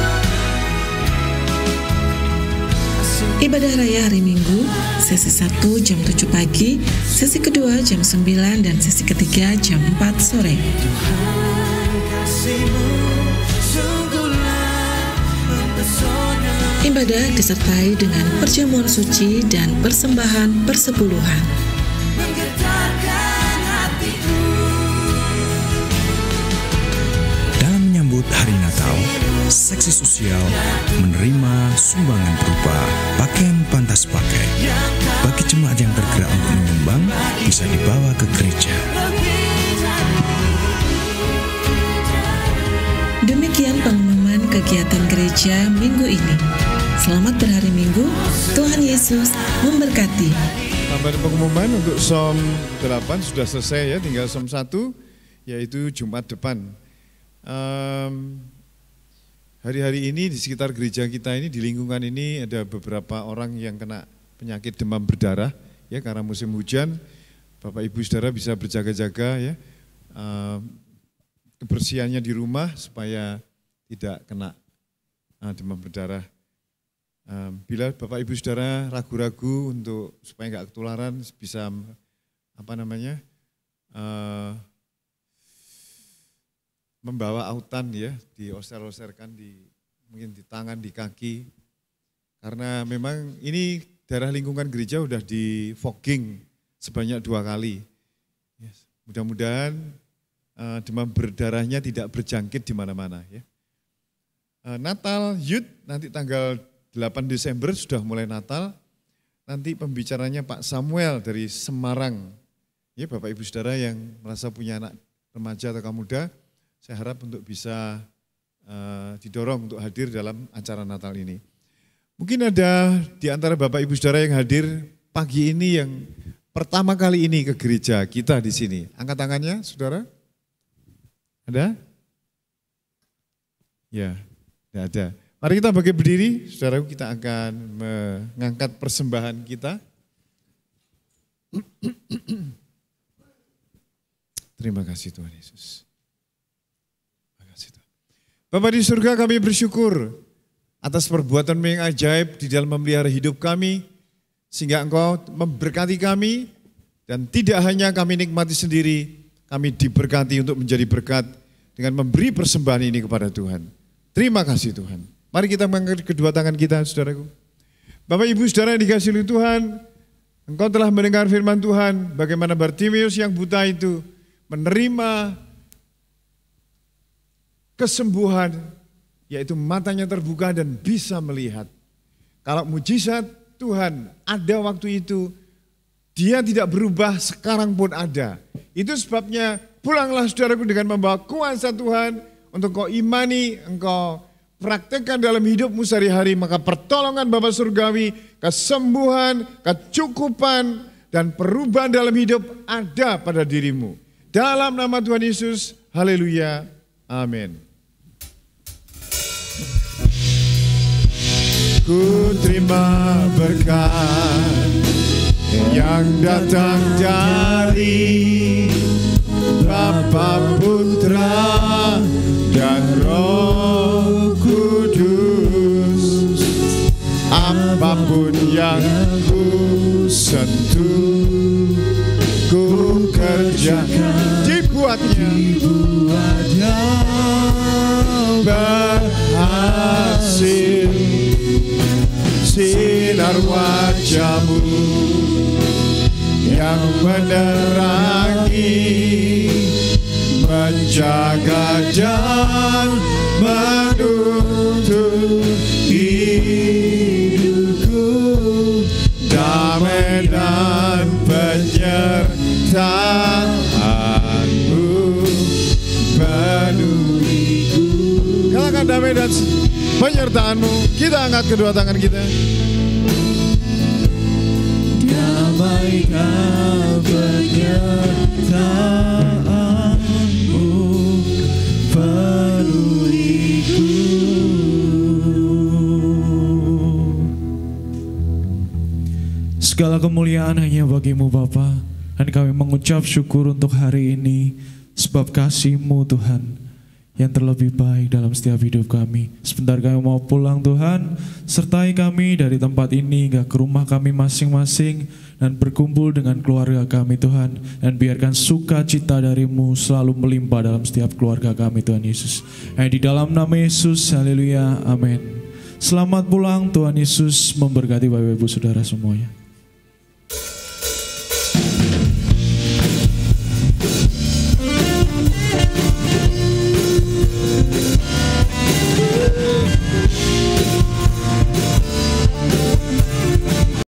Ibadah Raya hari Minggu, sesi 1 jam 7 pagi, sesi kedua jam 9, dan sesi ketiga jam 4 sore. Ibadah disertai dengan perjamuan suci dan persembahan persepuluhan. Dalam menyambut Hari Natal, seksi sosial menerima sumbangan berupa pakaian pantas pakai. Bagi jemaat yang tergerak untuk menyumbang, bisa dibawa ke gereja. Demikian pengumuman kegiatan gereja minggu ini. Selamat berhari Minggu, Tuhan Yesus memberkati. Tambahan pengumuman untuk Som 8 sudah selesai ya, tinggal Som 1 yaitu Jumat depan. Hari-hari ini di sekitar gereja kita ini, di lingkungan ini ada beberapa orang yang kena penyakit demam berdarah ya karena musim hujan. Bapak Ibu Saudara bisa berjaga-jaga ya, kebersihannya di rumah supaya tidak kena demam berdarah. Bila Bapak Ibu Saudara ragu-ragu untuk supaya nggak ketularan, bisa membawa autan ya, dioser-oserkan mungkin di tangan, di kaki. Karena memang ini daerah lingkungan gereja udah di fogging sebanyak 2 kali. Yes. Mudah-mudahan demam berdarahnya tidak berjangkit di mana-mana ya. Natal Youth nanti tanggal 8 Desember sudah mulai Natal. Nanti pembicaranya Pak Samuel dari Semarang. Ya, Bapak Ibu Saudara yang merasa punya anak remaja atau muda, saya harap untuk bisa didorong untuk hadir dalam acara Natal ini. Mungkin ada di antara Bapak Ibu Saudara yang hadir pagi ini yang pertama kali ini ke gereja kita di sini. Angkat tangannya, Saudara. Ada? Ya, tidak ada. Mari kita bangkit berdiri, saudaraku, kita akan mengangkat persembahan kita. Terima kasih Tuhan Yesus. Terima kasih Tuhan. Bapa di surga, kami bersyukur atas perbuatan yang ajaib di dalam memelihara hidup kami, sehingga Engkau memberkati kami, dan tidak hanya kami nikmati sendiri, kami diberkati untuk menjadi berkat dengan memberi persembahan ini kepada Tuhan. Terima kasih Tuhan. Mari kita mengangkat kedua tangan kita, saudaraku. Bapak Ibu Saudara yang dikasihi oleh Tuhan, engkau telah mendengar firman Tuhan, bagaimana Bartimeus yang buta itu menerima kesembuhan, yaitu matanya terbuka dan bisa melihat. Kalau mujizat Tuhan ada waktu itu, dia tidak berubah, sekarang pun ada. Itu sebabnya pulanglah saudaraku dengan membawa kuasa Tuhan untuk kau imani, engkau praktekkan dalam hidupmu sehari-hari, maka pertolongan Bapa Surgawi, kesembuhan, kecukupan, dan perubahan dalam hidup ada pada dirimu. Dalam nama Tuhan Yesus, haleluya, amin. Ku terima berkat yang datang dari Bapa, Putra, dan Roh Kudus. Apapun yang ku sentuh, ku kerjakan, dibuatnya berhasil. Sinar wajah-Mu yang menerangi, menjaga dan menuntun hidupku, damai dan penyertaan-Mu penuhiku. Katakan damai dan penyertaan-Mu. Kita angkat kedua tangan kita. Damai dan penyertaan-Mu penuhiku. Segala kemuliaan hanya bagi-Mu Bapa, dan kami mengucap syukur untuk hari ini, sebab kasih-Mu Tuhan yang terlebih baik dalam setiap hidup kami. Sebentar kami mau pulang Tuhan, sertai kami dari tempat ini hingga ke rumah kami masing-masing, dan berkumpul dengan keluarga kami Tuhan, dan biarkan sukacita dari-Mu selalu melimpah dalam setiap keluarga kami Tuhan Yesus. Di dalam nama Yesus, haleluya, amin. Selamat pulang, Tuhan Yesus memberkati Bapak Ibu Saudara semuanya.